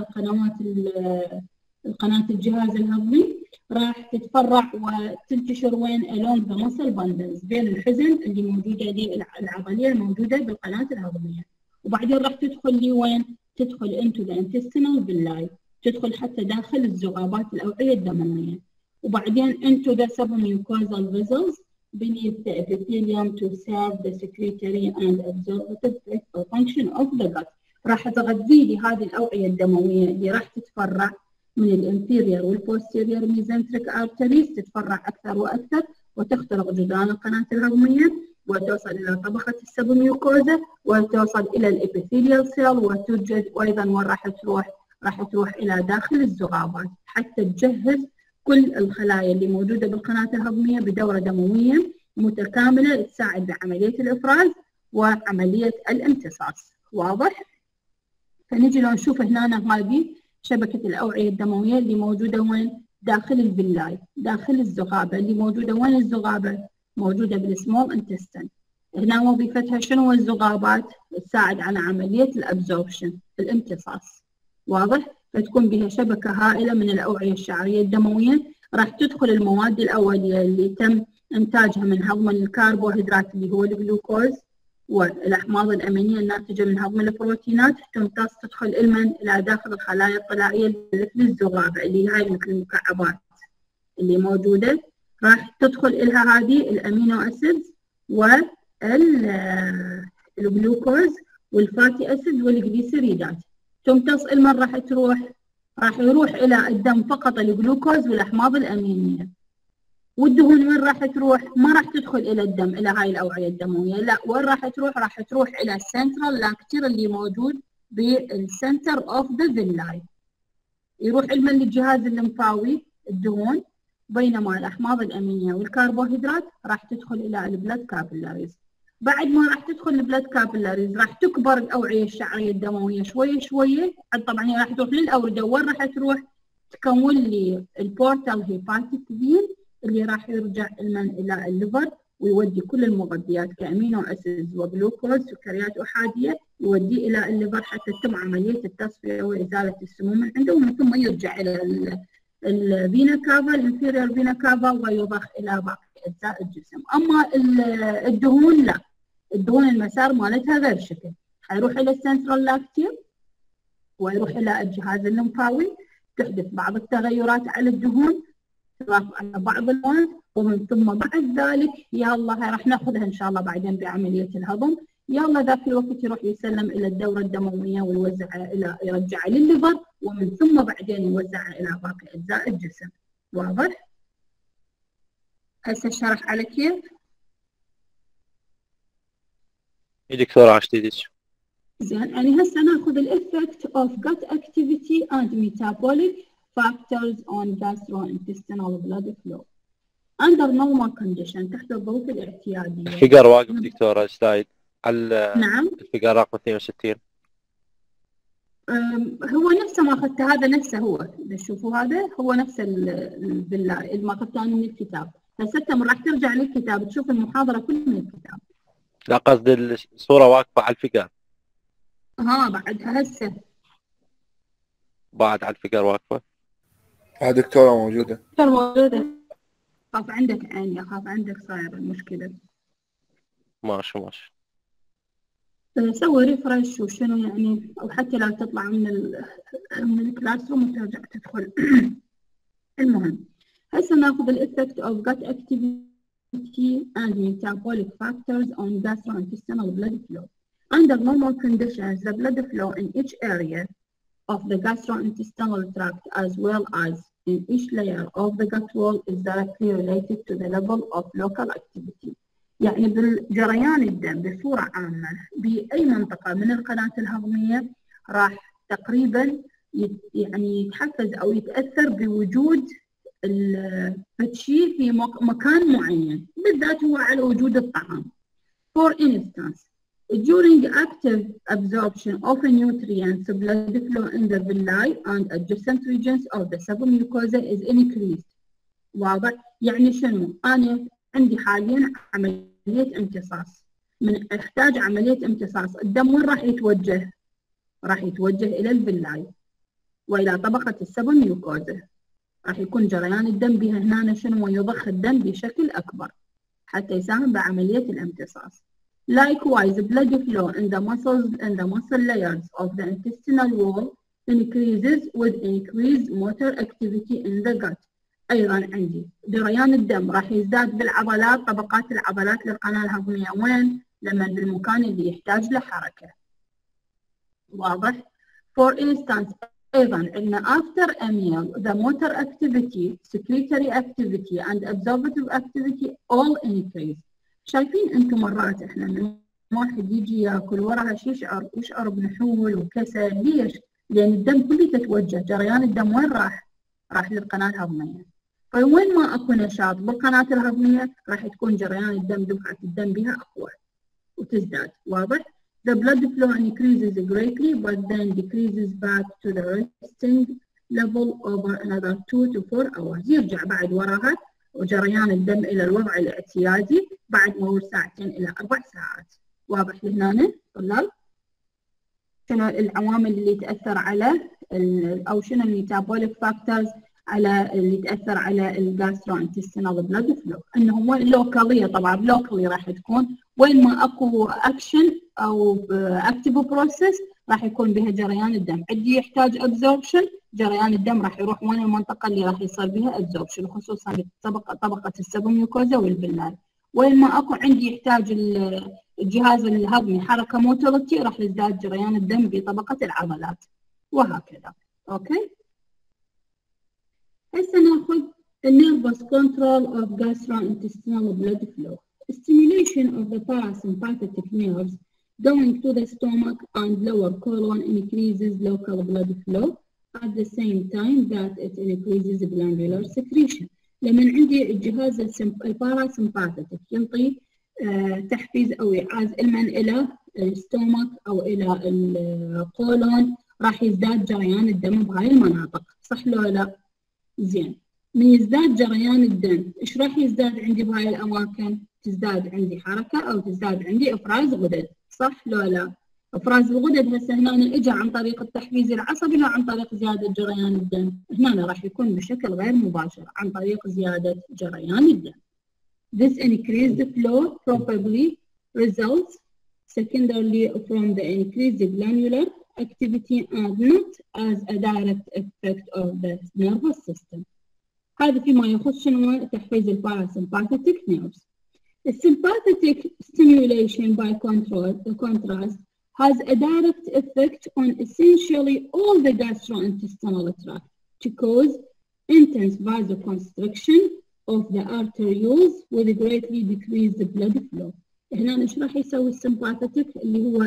القناة الجهاز الهضمي، راح تتفرع وتنتشر وين؟ along the muscle bundles، بين الحزن اللي موجودة دي العضلية الموجودة بالقناة الهضمية. وبعدين راح تدخل لي وين؟ تدخل into the intestinal villi، تدخل حتى داخل الزغابات الأوعية الدموية. وبعدين into the submucosal vessels beneath the epithelium to serve the secretory and absorptive function of the gut. راح تغذي لي هذه الأوعية الدموية اللي راح تتفرع من الانفيريور والبوستيريور ميزنتريك ارتريز، تتفرع أكثر وأكثر وتخترق جدران القناة الهضمية وتوصل إلى طبقة السبميوكوزا وتوصل إلى الإبيثيليال سيل وتوجد، وأيضا وين راح تروح؟ راح تروح إلى داخل الزغابات حتى تجهز كل الخلايا اللي موجودة بالقناة الهضمية بدورة دموية متكاملة تساعد بعملية الإفراز وعملية الامتصاص. واضح؟ فنجي لو نشوف هنا هذه شبكة الأوعية الدموية اللي موجودة وين؟ داخل الفيلاي، داخل الزغابة. اللي موجودة وين الزغابة؟ موجودة بالسمول انتستين. هنا وظيفتها شنو الزغابات؟ تساعد على عملية الابزوربشن، الامتصاص. واضح؟ فتكون بها شبكة هائلة من الأوعية الشعرية الدموية، راح تدخل المواد الأولية اللي تم إنتاجها من هضم الكربوهيدرات اللي هو الجلوكوز، والأحماض الأمينية الناتجة من هضم البروتينات، تمتص تدخل إلى داخل الخلايا الطلائية مثل الزغابة اللي هاي مثل المكعبات اللي موجودة، راح تدخل إلها هذه الأمينو أسيدز والجلوكوز والفاتي أسيد والجليسيريدات. تمتص المن راح تروح؟ راح يروح إلى الدم فقط الجلوكوز والأحماض الأمينية. والدهون وين راح تروح؟ ما راح تدخل إلى الدم، إلى هاي الأوعية الدموية، لا، وين راح تروح؟ راح تروح إلى السنترال لاكتير اللي موجود بالسنتر أوف ذا فيلاي. يروح المن للجهاز الليمفاوي الدهون، بينما الأحماض الأمينية والكربوهيدرات راح تدخل إلى البلاد كابيلاريز. بعد ما راح تدخل البلاد كابيلاريز راح تكبر الأوعية الشعرية الدموية شوية شوية، طبعا هي راح تروح للأوردة. وين راح تروح؟ تكون لي البورتال هيباتيك فين اللي راح يرجع المن إلى الليفر ويودي كل المغذيات كأمينو أسيدز وجلوكوز سكريات أحادية، يوديه إلى الليفر حتى تتم عملية التصفية وإزالة السموم من عنده، ومن ثم يرجع إلى الفينا كافا، الانفيريور فينا كافا، ويضخ إلى باقي أجزاء الجسم. أما الدهون لا، الدهون المسار مالتها غير شكل، حيروح إلى السنترال لاكتير ويروح إلى الجهاز الليمفاوي، تحدث بعض التغيرات على الدهون، تضاف على بعض المواد، ومن ثم بعد ذلك يا الله هاي راح ناخذها ان شاء الله بعدين بعمليه الهضم، يا الله ذاك الوقت يروح يسلم الى الدوره الدمويه ويوزعها الى يرجعها للليفر، ومن ثم بعدين يوزعها الى باقي اجزاء الجسم. واضح؟ هسه شرح على كيف؟ اي دكتورة عشتي زين، يعني هسه ناخذ الافكت اوف gut activity and metabolic factors on gastrointestinal blood flow under normal condition، تحت الظروف الاعتيادية. الفقر واقف دكتورة سلايد على نعم، الفقر رقم 62. هو نفسه ما اخذته، هذا نفسه هو، اذا تشوفوا هذا هو نفس اللي ما اخذته انا من الكتاب. هسه راح ترجع للكتاب تشوف المحاضرة كلها من الكتاب. لا قصد الصورة واقفة على الفقر. بعدها هسه بعد على الفقر واقفة. دكتورة موجودة. موجودة. خاف عندك عيني، اخاف عندك صاير المشكلة. ماشي. سوي ريفرش وشنو يعني، او حتى لا تطلع من الكلاس روم وترجع تدخل. المهم هسه ناخذ الافكت اوف gut activity and metabolic factors on gastrointestinal blood flow. Under normal conditions, the blood flow in each area of the gastrointestinal tract as well as in each layer of the gut wall is directly related to the level of local activity. يعني بالجريان الدم بصورة عامة بأي منطقة من القناة الهضمية راح تقريبا يعني يتحفز أو يتأثر بوجود الشيء في مكان معين، بالذات هو على وجود الطعام. For instance, during active absorption of nutrients, blood flow in the villi and adjacent regions of the submucosa is increased. واضح؟ يعني شنو؟ أنا عندي حاليا عملية امتصاص، احتاج عملية امتصاص، الدم وين راح يتوجه؟ راح يتوجه إلى الفيلاي وإلى طبقة السبميوكوزا، راح يكون جريان الدم بها هنا شنو؟ يضخ الدم بشكل أكبر حتى يساهم بعملية الامتصاص. Likewise, blood flow in the muscle layers of the intestinal wall increases with increased motor activity in the gut. أيضاً عندي جريان الدم راح يزداد بالعضلات، طبقات العضلات للقناة الهضمية، وين؟ لما بالمكان اللي يحتاج لحركة. واضح؟ For instance أيضاً عندنا after a meal the motor activity, secretory activity and absorptive activity all increase. شايفين أنتم مرات إحنا من واحد يجي ياكل وراها يشعر بنحول وكسل، ليش؟ لأن الدم كله تتوجه، جريان الدم وين راح؟ راح للقناة الهضمية. فوين ما اكو نشاط بالقناة الهضمية راح تكون جريان الدم، دفعة الدم بها اقوى وتزداد. واضح؟ The blood flow increases greatly but then decreases back to the resting level over another 2 to 4 hours. يرجع بعد وراها وجريان الدم إلى الوضع الاعتيادي بعد مرور 2 إلى 4 ساعات. واضح لهنا طلاب؟ شنو العوامل اللي تأثر على أو شنو الميتابوليك فاكتورز على اللي تأثر على الجاستروانتستينال بلاد فلو؟ انه لوكالية طبعا لوكالي راح تكون وين ما اكو اكشن او اكتيف بروسيس راح يكون بها جريان الدم. عندي يحتاج ابزوربشن، جريان الدم راح يروح وين المنطقة اللي راح يصير بها ابزوربشن، خصوصا طبقة السبميوكوزا والبلال. وين ما اكو عندي يحتاج الجهاز الهضمي حركة موتورتي راح يزداد جريان الدم بطبقة العضلات وهكذا. اوكي. هسه ناخذ nervous control of gastrointestinal blood flow. Stimulation of the parasympathetic nerves going to the stomach and lower colon increases local blood flow at the same time that it increases glandular secretion. لما عندي الجهاز الباراسمباثيك ينطي تحفيز او ايعاز المن الى الستومك او الى القولون راح يزداد جريان الدم بهاي المناطق، صح لو لا؟ زين. من يزداد جريان الدم ايش راح يزداد عندي بهاي الاماكن؟ تزداد عندي حركه او تزداد عندي افراز غدد، صح لو لا؟ افراز الغدد هسه هنا اجى عن طريق التحفيز العصبي لا عن طريق زياده جريان الدم؟ هنا راح يكون بشكل غير مباشر عن طريق زياده جريان الدم. This increased flow probably results secondarily from the increased glandular activity and not as a direct effect of the nervous system. هذا فيما يخص شنو تحفيز الباراسمباثيك nerves. The sympathetic stimulation by contrast has a direct effect on essentially all the gastrointestinal tract to cause intense vasoconstriction of the arterioles with greatly decreased blood flow. هنا ايش راح يسوي السمباثيك اللي هو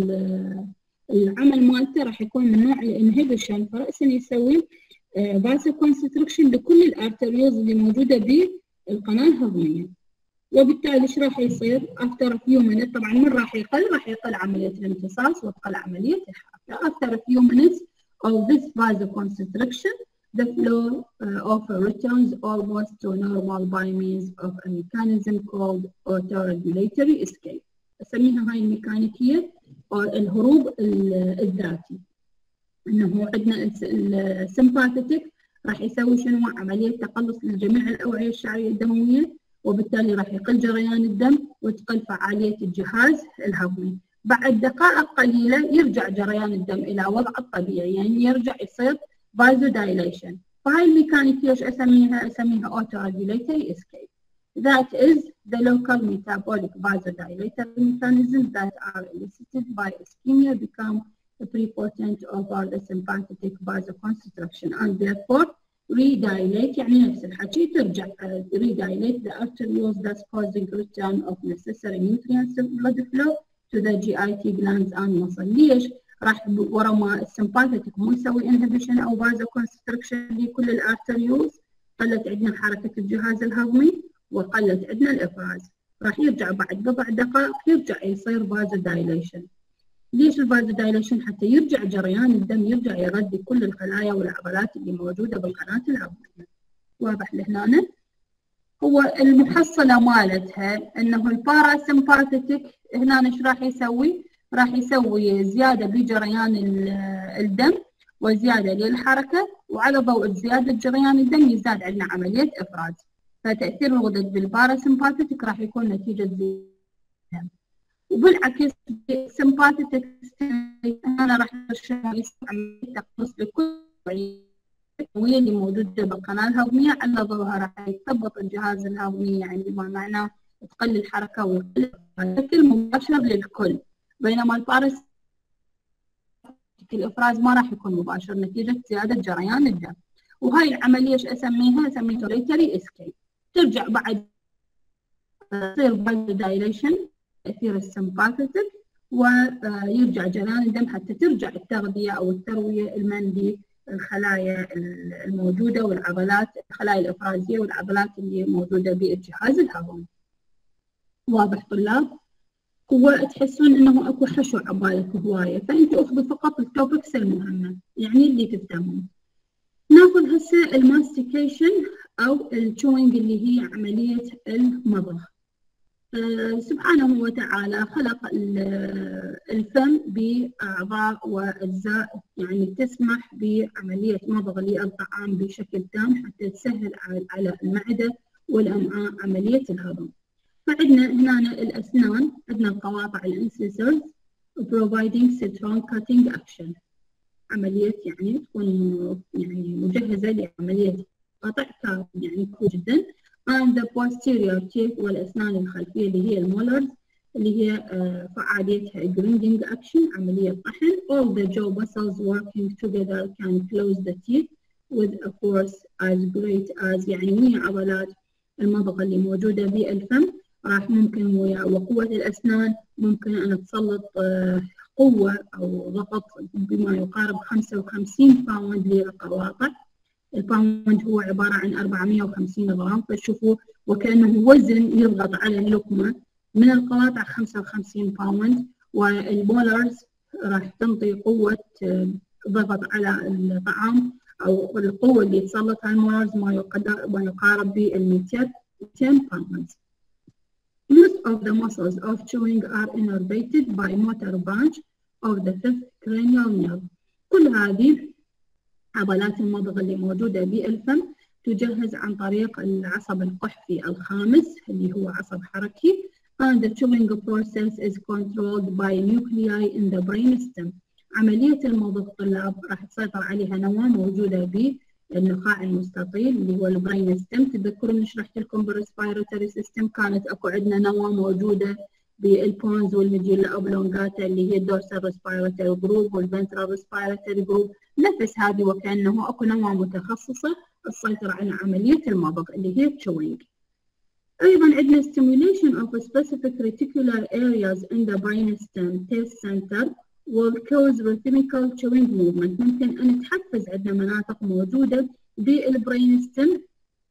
العمل مالته راح يكون من نوع الانهبيشن، فرأسا يسوي vasoconstriction لكل الارتريولز اللي موجوده بالقناه الهضميه. وبالتالي ايش راح يصير؟ after a few minutes طبعا من راح يقل عمليه الامتصاص وتقل عمليه الحركه. after a few minutes of this vasoconstriction the flow of returns almost to normal by means of a mechanism called autoregulatory escape. اسميها هاي الميكانيكيه الهروب الذاتي. انه عندنا السمباثيك راح يسوي شنو؟ عمليه تقلص لجميع الاوعيه الشعريه الدمويه، وبالتالي راح يقل جريان الدم وتقل فعاليه الجهاز الهضمي. بعد دقائق قليله يرجع جريان الدم الى وضعه الطبيعي، يعني يرجع يصير vasodilation. فهاي الميكانيكيه ايش اسميها؟ اسميها autoregulatory escape. That is the local metabolic vasodilatory mechanisms that are elicited by ischemia become prepotent over the sympathetic vasoconstriction and therefore redilate، يعني نفس الحكي ترجع redilate the arterioles thus causing return of necessary nutrients blood flow to the GIT glands and muscle. ليش؟ راح ورا ما السمباثيك مو يسوي انهبيشن او vasoconstriction لكل الارتريولز، قلت عندنا حركه الجهاز الهضمي وقلت عندنا الافراز، راح يرجع بعد بضع دقائق يرجع يصير vasodilation. ليش الفازودايليشن؟ حتى يرجع جريان الدم يرجع يغذي كل الخلايا والعضلات اللي موجوده بالقناه الهضميه. واضح لهنا؟ هو المحصله مالتها انه الباراسمباثيك هنا ايش راح يسوي؟ راح يسوي زياده بجريان الدم وزياده للحركه، وعلى ضوء زياده جريان الدم يزداد عندنا عمليه افراز. فتاثير الغدد بالباراسمباثيك راح يكون نتيجه زياده. وبالعكس sympathetic انا راح عمليه تقلص لكل الأدوية اللي موجوده بالقناه الهضميه، على ضوءها راح يثبط الجهاز الهضمي، يعني بما معناه تقل الحركه ويقل بشكل مباشر للكل. بينما الباراسمباثيك الافراز ما راح يكون مباشر نتيجه زياده جريان الدم. وهاي العمليه ايش اسميها؟ اسميها regulatory escape. ترجع بعد تصير vasodilation تأثير السمباثيك ويرجع جريان الدم حتى ترجع التغذية أو التروية المن للخلايا الموجودة والعضلات، الخلايا الإفرازية والعضلات اللي موجودة بالجهاز الهضمي. واضح طلاب؟ وتحسون انه اكو حشو عبالك هوايه، فانتوا اخذوا فقط التوبكس المهمه يعني اللي تفهمون. ناخذ هسه الماستيكيشن او التشوينج اللي هي عمليه المضغ. سبحانه وتعالى خلق الفم بأعضاء وأجزاء يعني تسمح بعملية مضغ للطعام بشكل تام حتى تسهل على المعدة والأمعاء عملية الهضم. فعندنا هنا الأسنان، عندنا القواطع الانسيسورز providing strong cutting action، عملية يعني تكون يعني مجهزة لعملية قطع يعني قوي جدا. and the posterior teeth والأسنان الخلفية اللي هي المولرز اللي هي فعاليتها grinding action عملية طحن. all the jaw muscles working together can close the teeth with a force as great as يعني ويا عضلات المضغ اللي موجودة بالفم راح ممكن وقوة الأسنان ممكن أن تسلط قوة أو ضغط بما يقارب 55 باوند للقواطع. الباوند هو عبارة عن 450 غرام، فتشوفوا وكأنه وزن يضغط على اللقمة. من القواطع 55 باوند، والمولرز راح تنطي قوة ضغط على الطعام أو القوة اللي تسلطها المولرز ما يقارب ب 200 باوند. Most of the muscles of chewing are innervated by motor branch of the fifth cranial nerve. كل هذه عضلات المضغ اللي موجودة بالفم تجهز عن طريق العصب القحفي الخامس اللي هو عصب حركي. and the chewing process is controlled by nuclei in the brainstem. عملية المضغ طلاب راح تسيطر عليها نواة موجودة بالنخاع المستطيل اللي هو البرينستم. تذكرون شرحت لكم بالريسبيراتوري سيستم كانت اكو عندنا نواة موجودة بالبونز والميديولا اوبلونجاتا اللي هي الدورسال ريسبيراتوري جروب والفنترال ريسبيراتوري جروب، نفس هذه وكأنه اكو نواة متخصصة تسيطر على عملية المضغ اللي هي التشوينج. أيضا عندنا stimulation of specific reticular areas in the brainstem taste center will cause rhythmical chewing movement. ممكن أن تحفز عندنا مناطق موجودة بالبرينستم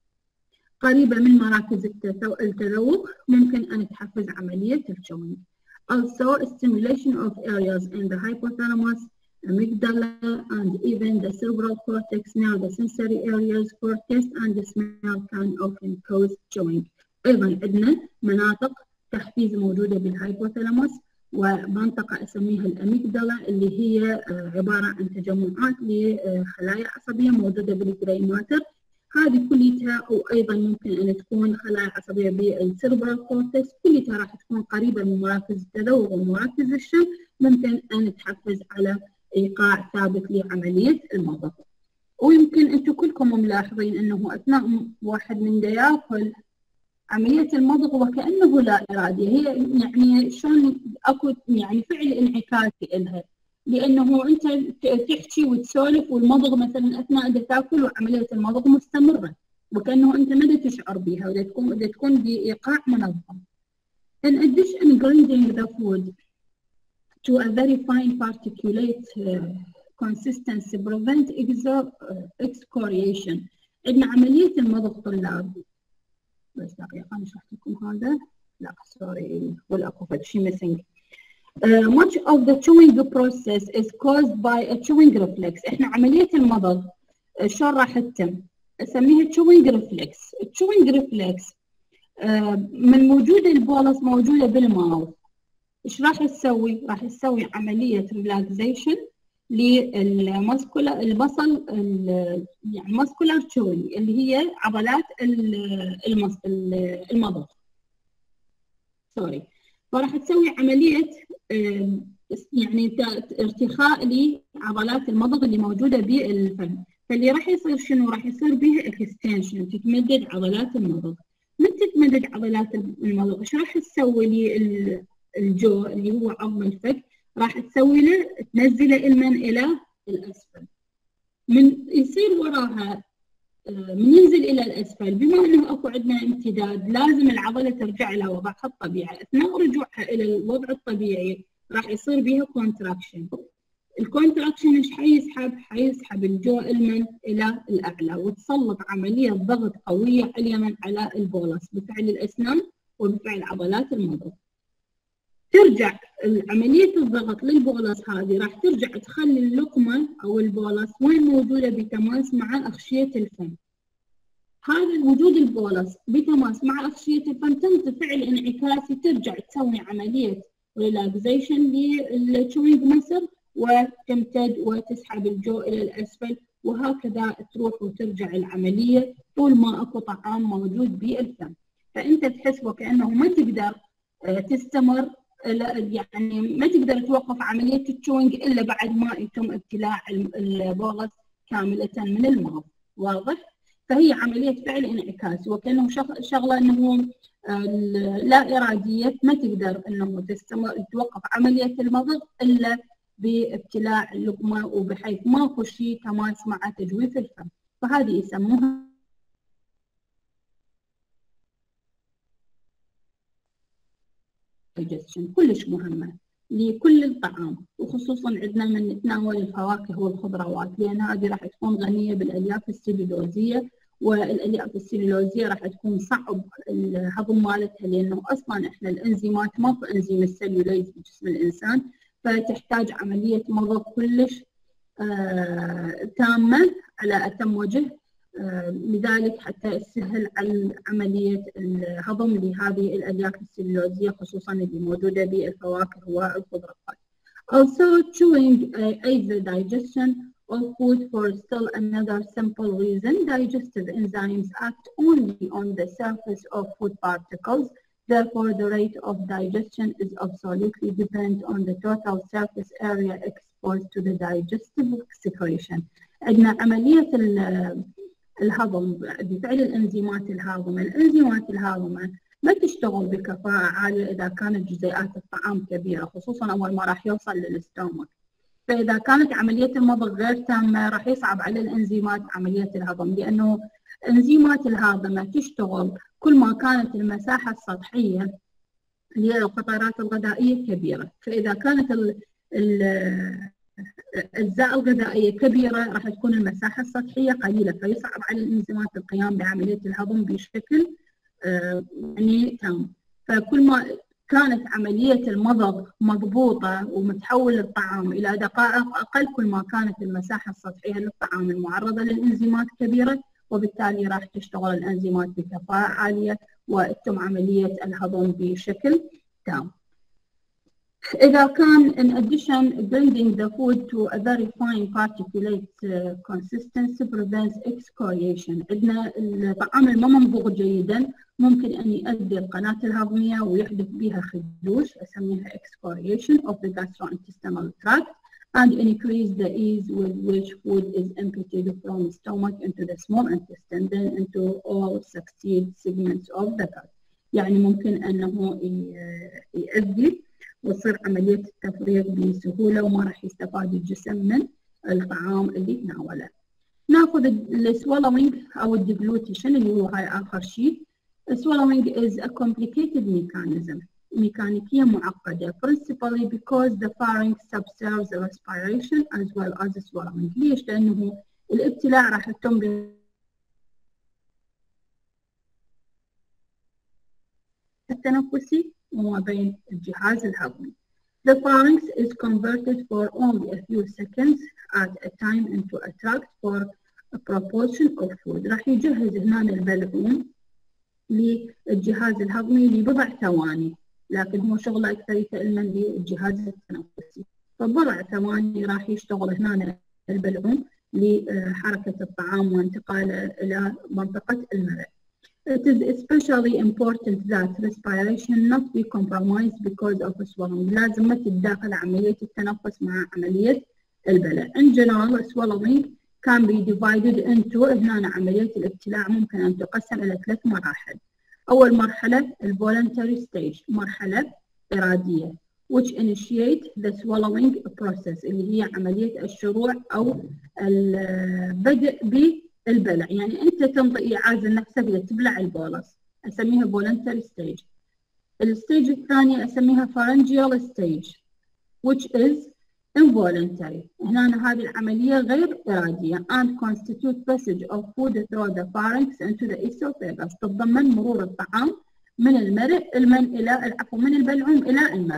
قريبة من مراكز التذوق ممكن أن تحفز عملية التشوينج. Also stimulation of areas in the hypothalamus, amygdala and even the cerebral cortex near the sensory areas for taste and smell can often cause chewing. أيضا عندنا مناطق تحفيز موجودة بالهايبوثالاموس ومنطقة أسميها الأميجدالا اللي هي عبارة عن تجمعات لخلايا عصبية موجودة بالجراي ماتر. هذه كلها وأيضا ممكن أن تكون خلايا عصبية بالسيربرال كورتكس كلها راح تكون قريبة من مراكز التذوق ومراكز الشم، ممكن أن تحفز على إيقاع ثابت لعملية المضغ. ويمكن أنتم كلكم ملاحظين أنه أثناء واحد من ياكل عملية المضغ وكأنه لا إرادية، هي يعني شلون أكو يعني فعل انعكاسي إلها، لأنه أنت تحكي وتسولف والمضغ مثلا أثناء أنت تاكل وعملية المضغ مستمرة وكأنه أنت ما تشعر بها ودا تكون بإيقاع منظم. In addition, grinding the food to a very fine particulate consistency prevent excoriation. عندنا عملية المضغ طلاب بس دقيقة أنا شرحت لكم هذا، لا سوري ولا أكو شيء missing. Much of the chewing process is caused by a chewing reflex. إحنا عملية المضغ شلون راح تتم؟ أسميها chewing reflex. chewing reflex من وجود البولس موجودة بالماوث. إيش راح تسوي؟ راح تسوي عملية relaxation للماسكولار البصل يعني ماسكولار chewing اللي هي عضلات المضغ. سوري. فراح تسوي عملية يعني ارتخاء لعضلات المضغ اللي موجودة بالفم، فاللي راح يصير شنو؟ راح يصير بها اكستنشن، تتمدد عضلات المضغ. من تتمدد عضلات المضغ ايش راح تسوي لي الجو اللي هو عظم الفك؟ راح تسوي له تنزله إلى الأسفل. من يصير وراها من ينزل إلى الأسفل بما أنه أكو عندنا امتداد لازم العضلة ترجع إلى وضعها الطبيعي. أثناء رجوعها إلى الوضع الطبيعي راح يصير بها كونتراكشن. الكونتراكشن إيش حيسحب؟ حيسحب الجو المن إلى الأعلى وتسلط عملية ضغط قوية على اليمن على البولس بفعل الأسنان وبفعل عضلات المضغ. ترجع عملية الضغط للبولس هذه راح ترجع تخلي اللقمة أو البولس وين موجودة بتماس مع أغشية الفم. هذا وجود البولس بتماس مع أغشية الفم تنتج فعل انعكاسي ترجع تسوي عملية ريلاكزيشن للتشوينج مسل وتمتد وتسحب الجو إلى الأسفل، وهكذا تروح وترجع العملية طول ما أكو طعام موجود بالفم. فأنت تحس وكأنه ما تقدر تستمر، يعني ما تقدر توقف عملية التشوينج إلا بعد ما يتم ابتلاع البولس كاملة من المغص. واضح؟ فهي عملية فعل انعكاسي وكأنه شغلة أنه لا إرادية، ما تقدر أنه تستمر توقف عملية المضغ إلا بابتلاع اللقمة وبحيث ماكو شيء تماس مع تجويف الفم، فهذه يسموها digestion. كلش مهمة لكل الطعام، وخصوصا عندنا من نتناول الفواكه والخضروات لأن هذه راح تكون غنية بالألياف السلولوزية، والألياف السلولوزية راح تكون صعب الهضم مالتها لأنه أصلا إحنا الإنزيمات ماكو إنزيم السلوليز بجسم الإنسان، فتحتاج عملية مضغ كلش تامة على أتم وجه، لذلك حتى تسهل على عملية الهضم لهذه الألياف السلولوزية خصوصا اللي موجودة بالفواكه والخضروات. Also chewing aids the digestion of food for still another simple reason. Digestive enzymes act only on the surface of food particles. Therefore, the rate of digestion is absolutely dependent on the total surface area exposed to the digestive secretion. عندنا عملية الهضم بفعل الإنزيمات الهاضمة. الإنزيمات الهاضمة ما تشتغل بكفاءة عالية إذا كانت جزيئات الطعام كبيرة، خصوصا أول ما راح يوصل للستومك. فإذا كانت عملية المضغ غير تامة راح يصعب على الإنزيمات عملية الهضم، لأنه إنزيمات الهاضمة تشتغل كل ما كانت المساحة السطحية اللي هي القطرات الغذائية كبيرة. فإذا كانت الأجزاء الغذائية كبيرة راح تكون المساحة السطحية قليلة، فيصعب على الإنزيمات القيام بعملية الهضم بشكل يعني تام. فكل ما كانت عملية المضغ مضبوطة ومتحول الطعام إلى دقائق أقل، كل ما كانت المساحة السطحية للطعام المعرضة للإنزيمات كبيرة، وبالتالي راح تشتغل الإنزيمات بكفاءة عالية وتتم عملية الهضم بشكل تام. إذا كان in addition blending the food to a very fine particulate consistency prevents excoriation. عندنا الطعام الممضوغ جيدا ممكن أن يؤدي القناة الهضمية ويحدث بها خدوش أسميها excoriation of the gastrointestinal tract and increase the ease with which food is emptied from the stomach into the small intestine then into all succeed segments of the gut. يعني ممكن أنه يؤدي وتصير عملية التفريغ بسهولة وما راح يستفاد الجسم من الطعام اللي تناوله. ناخذ السوالوينج أو الديجلوتيشن اللي هو هاي آخر شيء. Swallowing is a complicated mechanism. ميكانيكية معقدة principally because the pharynx subserves the respiration as well as the swallowing. ليش؟ لأنه الابتلاع راح يتم التنفسي وما بين الجهاز الهضمي. The pharynx is converted for only a few seconds at a time into a tract for a proportion of food. راح يجهز هنا البلعوم للجهاز الهضمي لبضع ثواني، لكن هو شغله أكثر علما للجهاز التنفسي. فبضع ثواني راح يشتغل هنا البلعوم لحركة الطعام وانتقاله إلى منطقة المرئ. It is especially important that respiration not be compromised because of swallowing. لازم ما تتداخل عملية التنفس مع عملية البلع. In general, swallowing can be divided into هنا عملية الابتلاع ممكن أن تقسم إلى 3 مراحل. أول مرحلة voluntary stage، مرحلة إرادية which initiate the swallowing process اللي هي عملية الشروع أو البدء بالبلع. يعني أنت تنطي إيعاز لنفسك لتبلع البولس أسميها voluntary stage. الستيج الثانية أسميها pharyngeal stage which is involuntary. هنا هذه العملية غير إرادية and constitute passage of food through the pharynx into the esophagus. تتضمن مرور الطعام من المرئ من البلعوم إلى المرئ.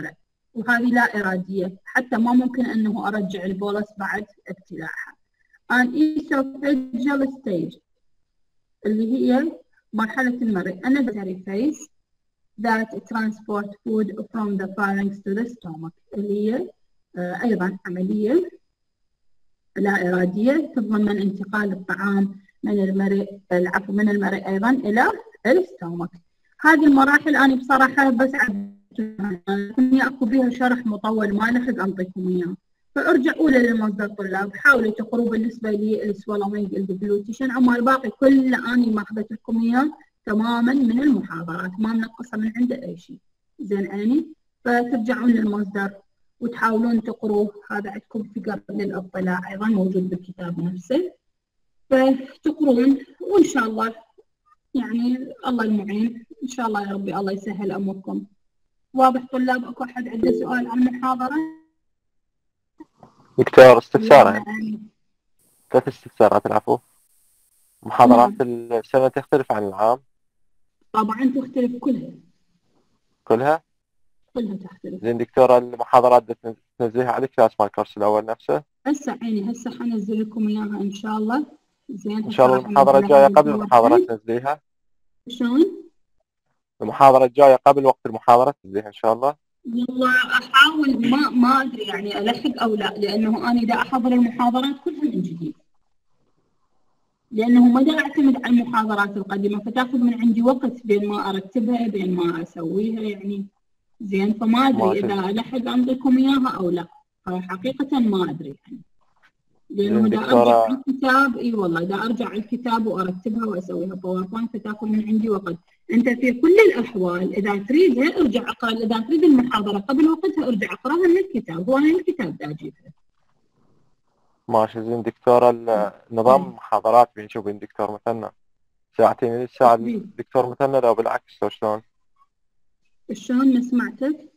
وهذه لا إرادية، حتى ما ممكن أنه أرجع البولس بعد ابتلاعها. an esophageal stage اللي هي مرحلة المرئ another phase that transport food from the pharynx to the stomach اللي هي أيضا عملية لا إرادية تتضمن انتقال الطعام من المرئ من المرئ أيضا إلى الستومك. هذه المراحل أنا بصراحة بس إني أكو بها شرح مطول ما لحق أنطيكم إياه، فارجعوا له للمصدر طلاب، حاولوا تقروا بالنسبة لي السوالومينج الديجلوتيشن، أما الباقي كله أنا ما أخذت لكم إياه تماما من المحاضرات، ما منقصة من عنده أي شيء. زين عيني، فترجعون للمصدر وتحاولون تقروه، هذا عندكم فقر للاطلاع أيضا موجود بالكتاب نفسه، فتقرون وإن شاء الله يعني الله المعين إن شاء الله يا ربي الله يسهل أموركم. واضح طلاب؟ أكو أحد عنده سؤال عن المحاضرة؟ دكتور استفسار، 3 استفسارات العفو. محاضرات السنة تختلف عن العام؟ طبعا تختلف كلها. كلها تختلف. زين دكتورة، المحاضرات تنزليها على كلاس مال الكورس الأول نفسه؟ هسه عيني هسه حنزل لكم إياها إن شاء الله. زين إن شاء الله المحاضرة الجاية قبل المحاضرة تنزليها؟ شلون؟ المحاضرة الجاية قبل وقت المحاضرة تنزليها إن شاء الله؟ والله أحاول، ما أدري يعني ألحق أو لا، لأنه أنا دا أحضر المحاضرات كلها من جديد، لأنه ما دا أعتمد على المحاضرات القديمة، فتاخذ من عندي وقت بين ما أرتبها بين ما أسويها يعني. زين، فما أدري إذا ألحق أنطيكم إياها أو لا، حقيقة ما أدري يعني، لأنه دا أرجع الكتاب. إي والله دا أرجع الكتاب وأرتبها وأسويها باوربوينت، فتاخذ من عندي وقت. أنت في كل الأحوال إذا تريدها ارجع أقرأ، إذا تريد المحاضرة قبل وقتها ارجع أقرأها من الكتاب، وأنا الكتاب دا أجيبها. ماشي. زين دكتورة، نظام المحاضرات بنشوف بين دكتور مثنى ساعتين للساعة دكتور مثنى لو بالعكس لو شلون؟ شلون ما سمعتك؟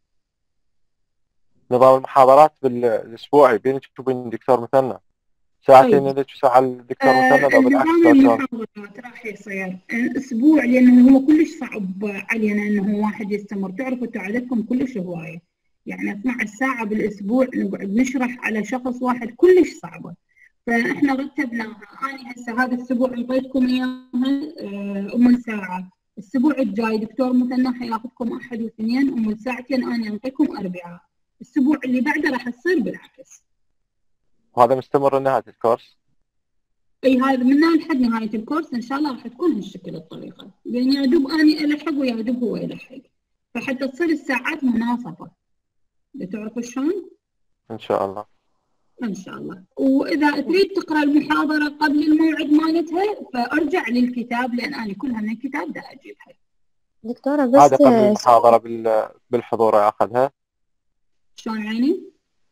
نظام المحاضرات بالأسبوعي بنشوف بين دكتور مثنى ساعتين لك وساعة الدكتور مثنى لو بالعكس لو شلون؟ المحاضرات راح يصير أسبوع، لأنه هو كلش صعب علينا إنه واحد يستمر، تعرفوا عددكم كلش هواية، يعني 12 ساعة بالأسبوع نقعد نشرح على شخص واحد كلش صعبة، فإحنا رتبناها. أنا هسه هذا الأسبوع أعطيتكم إياها ساعة، الأسبوع الجاي دكتور مثنى حياخذكم أحد واثنين ساعتين، أنا أعطيكم 4، الأسبوع اللي بعده راح تصير بالعكس. وهذا مستمر لنهاية الكورس؟ اي هذا من لحد نهاية الكورس ان شاء الله راح تكون هالشكل الطريقة، لان يا دوب اني الحق ويا دوب هو يلحق، فحتى تصير الساعات مناصفة. بتعرفوا شلون؟ ان شاء الله. ان شاء الله. واذا تريد تقرا المحاضرة قبل الموعد مالتها فارجع للكتاب، لان انا كلها من الكتاب دا اجيبها. دكتورة بس هذا قبل المحاضرة بالحضور اخذها؟ شلون يعني؟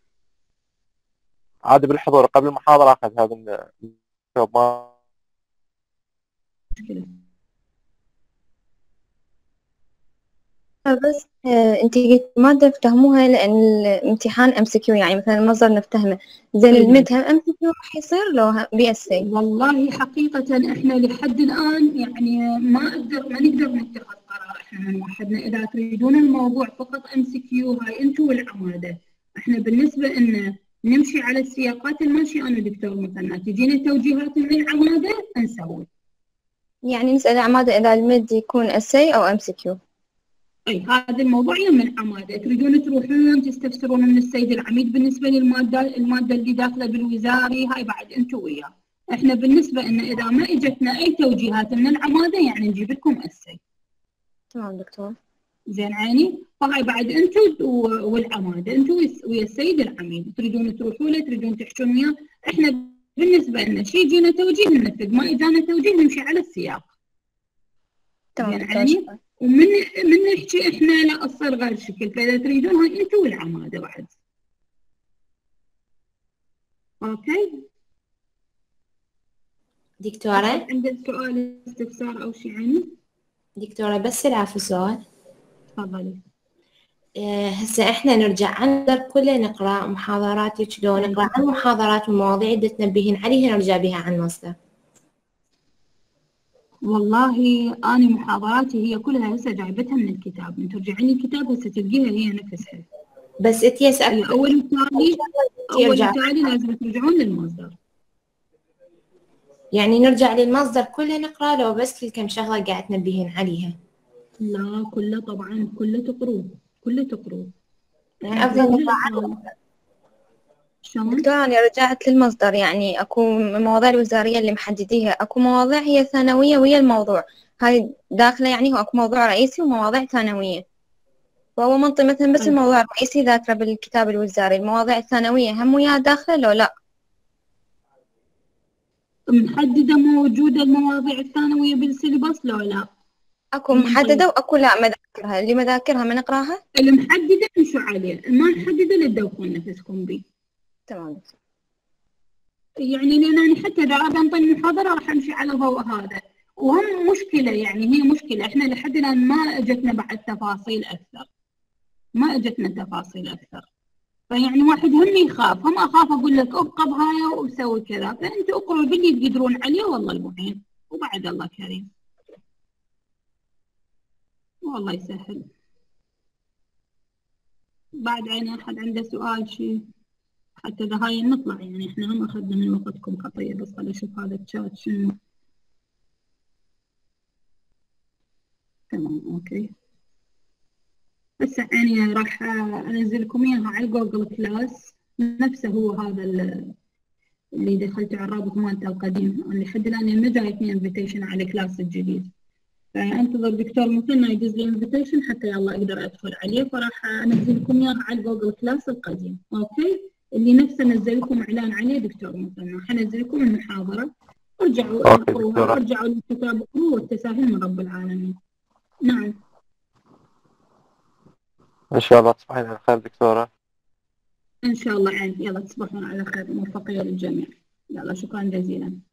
عادي بالحضور قبل المحاضرة اخذها ما بس انت قلت مادة افتهموها لان الامتحان ام سي كيو، يعني مثلا المصدر نفتهمه. زين المدهم ام سي كيو راح يصير لو بي اس اي؟ والله حقيقة احنا لحد الان يعني ما نقدر نتخذ قرار احنا من وحدنا. اذا تريدون الموضوع فقط ام سي كيو هاي انتم والعمادة، احنا بالنسبة ان نمشي على السياقات الماشية انا دكتور مثلا تجينا توجيهات من العمادة نسوي. يعني نسأل العمادة اذا المد يكون اسي او ام سي كيو؟ اي هذا الموضوع يم العمادة، تريدون تروحون تستفسرون من السيد العميد بالنسبة للمادة اللي داخلة بالوزاري هاي بعد انتم وياه. احنا بالنسبة ان اذا ما اجتنا اي توجيهات من العمادة يعني نجيب لكم اسي. تمام دكتور. زين عيني، فهاي بعد انتم والعمادة، انتم ويا السيد العميد تريدون تروحوا له تريدون تحشون وياه. احنا بالنسبة لنا شي يجينا توجيه ننفذ، ما اجانا توجيه نمشي على السياق. تمام زين عيني، ومن نحكي احنا لا تصير غير شكل، فاذا تريدونها انتم والعماده بعد. اوكي دكتورة عندك سؤال استفسار او شيء عني؟ دكتورة بس العفو سؤال. تفضلي. هسه احنا نرجع عن الدرب كله نقرا محاضراتك، لو نقرا عن محاضرات ومواضيع اللي تنبهين عليها نرجع بها عن المصدر؟ والله أنا محاضراتي هي كلها هسه جايبتها من الكتاب، من ترجعين الكتاب هسه تلقيها هي نفسها. بس انت يسأل أول وتالي لازم ترجعون للمصدر. يعني نرجع للمصدر كله نقرأ لو بس الكم شغلة قاعد تنبهين عليها؟ لا كله طبعا، كله تقروه، كله تقروه. يعني أفضل دكتورة أنا رجعت للمصدر، يعني أكو المواضيع الوزارية اللي محدديها، أكو مواضيع هي ثانوية ويا الموضوع هاي داخلة، يعني هو أكو موضوع رئيسي ومواضيع ثانوية، فهو منطي مثلا بس الموضوع الرئيسي ذاكره بالكتاب الوزاري، المواضيع الثانوية هم وياها داخلة لو لا؟ محددة موجودة المواضيع الثانوية بالسيلبس لو لا؟ أكو محددة وأكو لا مذاكرها، اللي مذاكرها ما نقراها؟ المحددة امشوا عليه، ما محددة لا تدوخون نفسكم بيه. تمام. يعني لأن أنا حتى إذا أبي أنطي المحاضرة راح أمشي على الضوء هذا، وهم مشكلة، يعني هي مشكلة إحنا لحد الآن ما أجتنا بعد تفاصيل أكثر، ما أجتنا تفاصيل أكثر. فيعني واحد هم يخاف، هم أخاف أقول لك ابقى بهاي وسوي كذا، فأنتوا اقروا باللي تقدرون عليه والله المعين، وبعد الله كريم والله يسهل. بعد عين أحد عنده سؤال شيء؟ حتى إذا هاي نطلع، يعني إحنا هم أخذنا من وقتكم خطية، بس خليني أشوف هذا الشات شنو. تمام أوكي. هسه يعني راح أنزل لكم إياها على جوجل كلاس، نفسه هو هذا اللي دخلت على الرابط مالته القديم. أنا لحد الآن ما جايتني انفيتيشن على كلاس الجديد، فأنتظر دكتور مثلنا يدز لي انفيتيشن حتى يلا أقدر أدخل عليه، فراح أنزل لكم إياها على جوجل كلاس القديم. أوكي، اللي نفسه نزل لكم إعلان عليه دكتور مثلنا، حنزل لكم المحاضرة، ارجعوا اقروها، ارجعوا للكتاب اقروه، والتساهل من رب العالمين. نعم إن شاء الله تصبحين على خير دكتورة. إن شاء الله عين، يلا تصبحون على خير، موفقية للجميع. يلا شكرا جزيلا.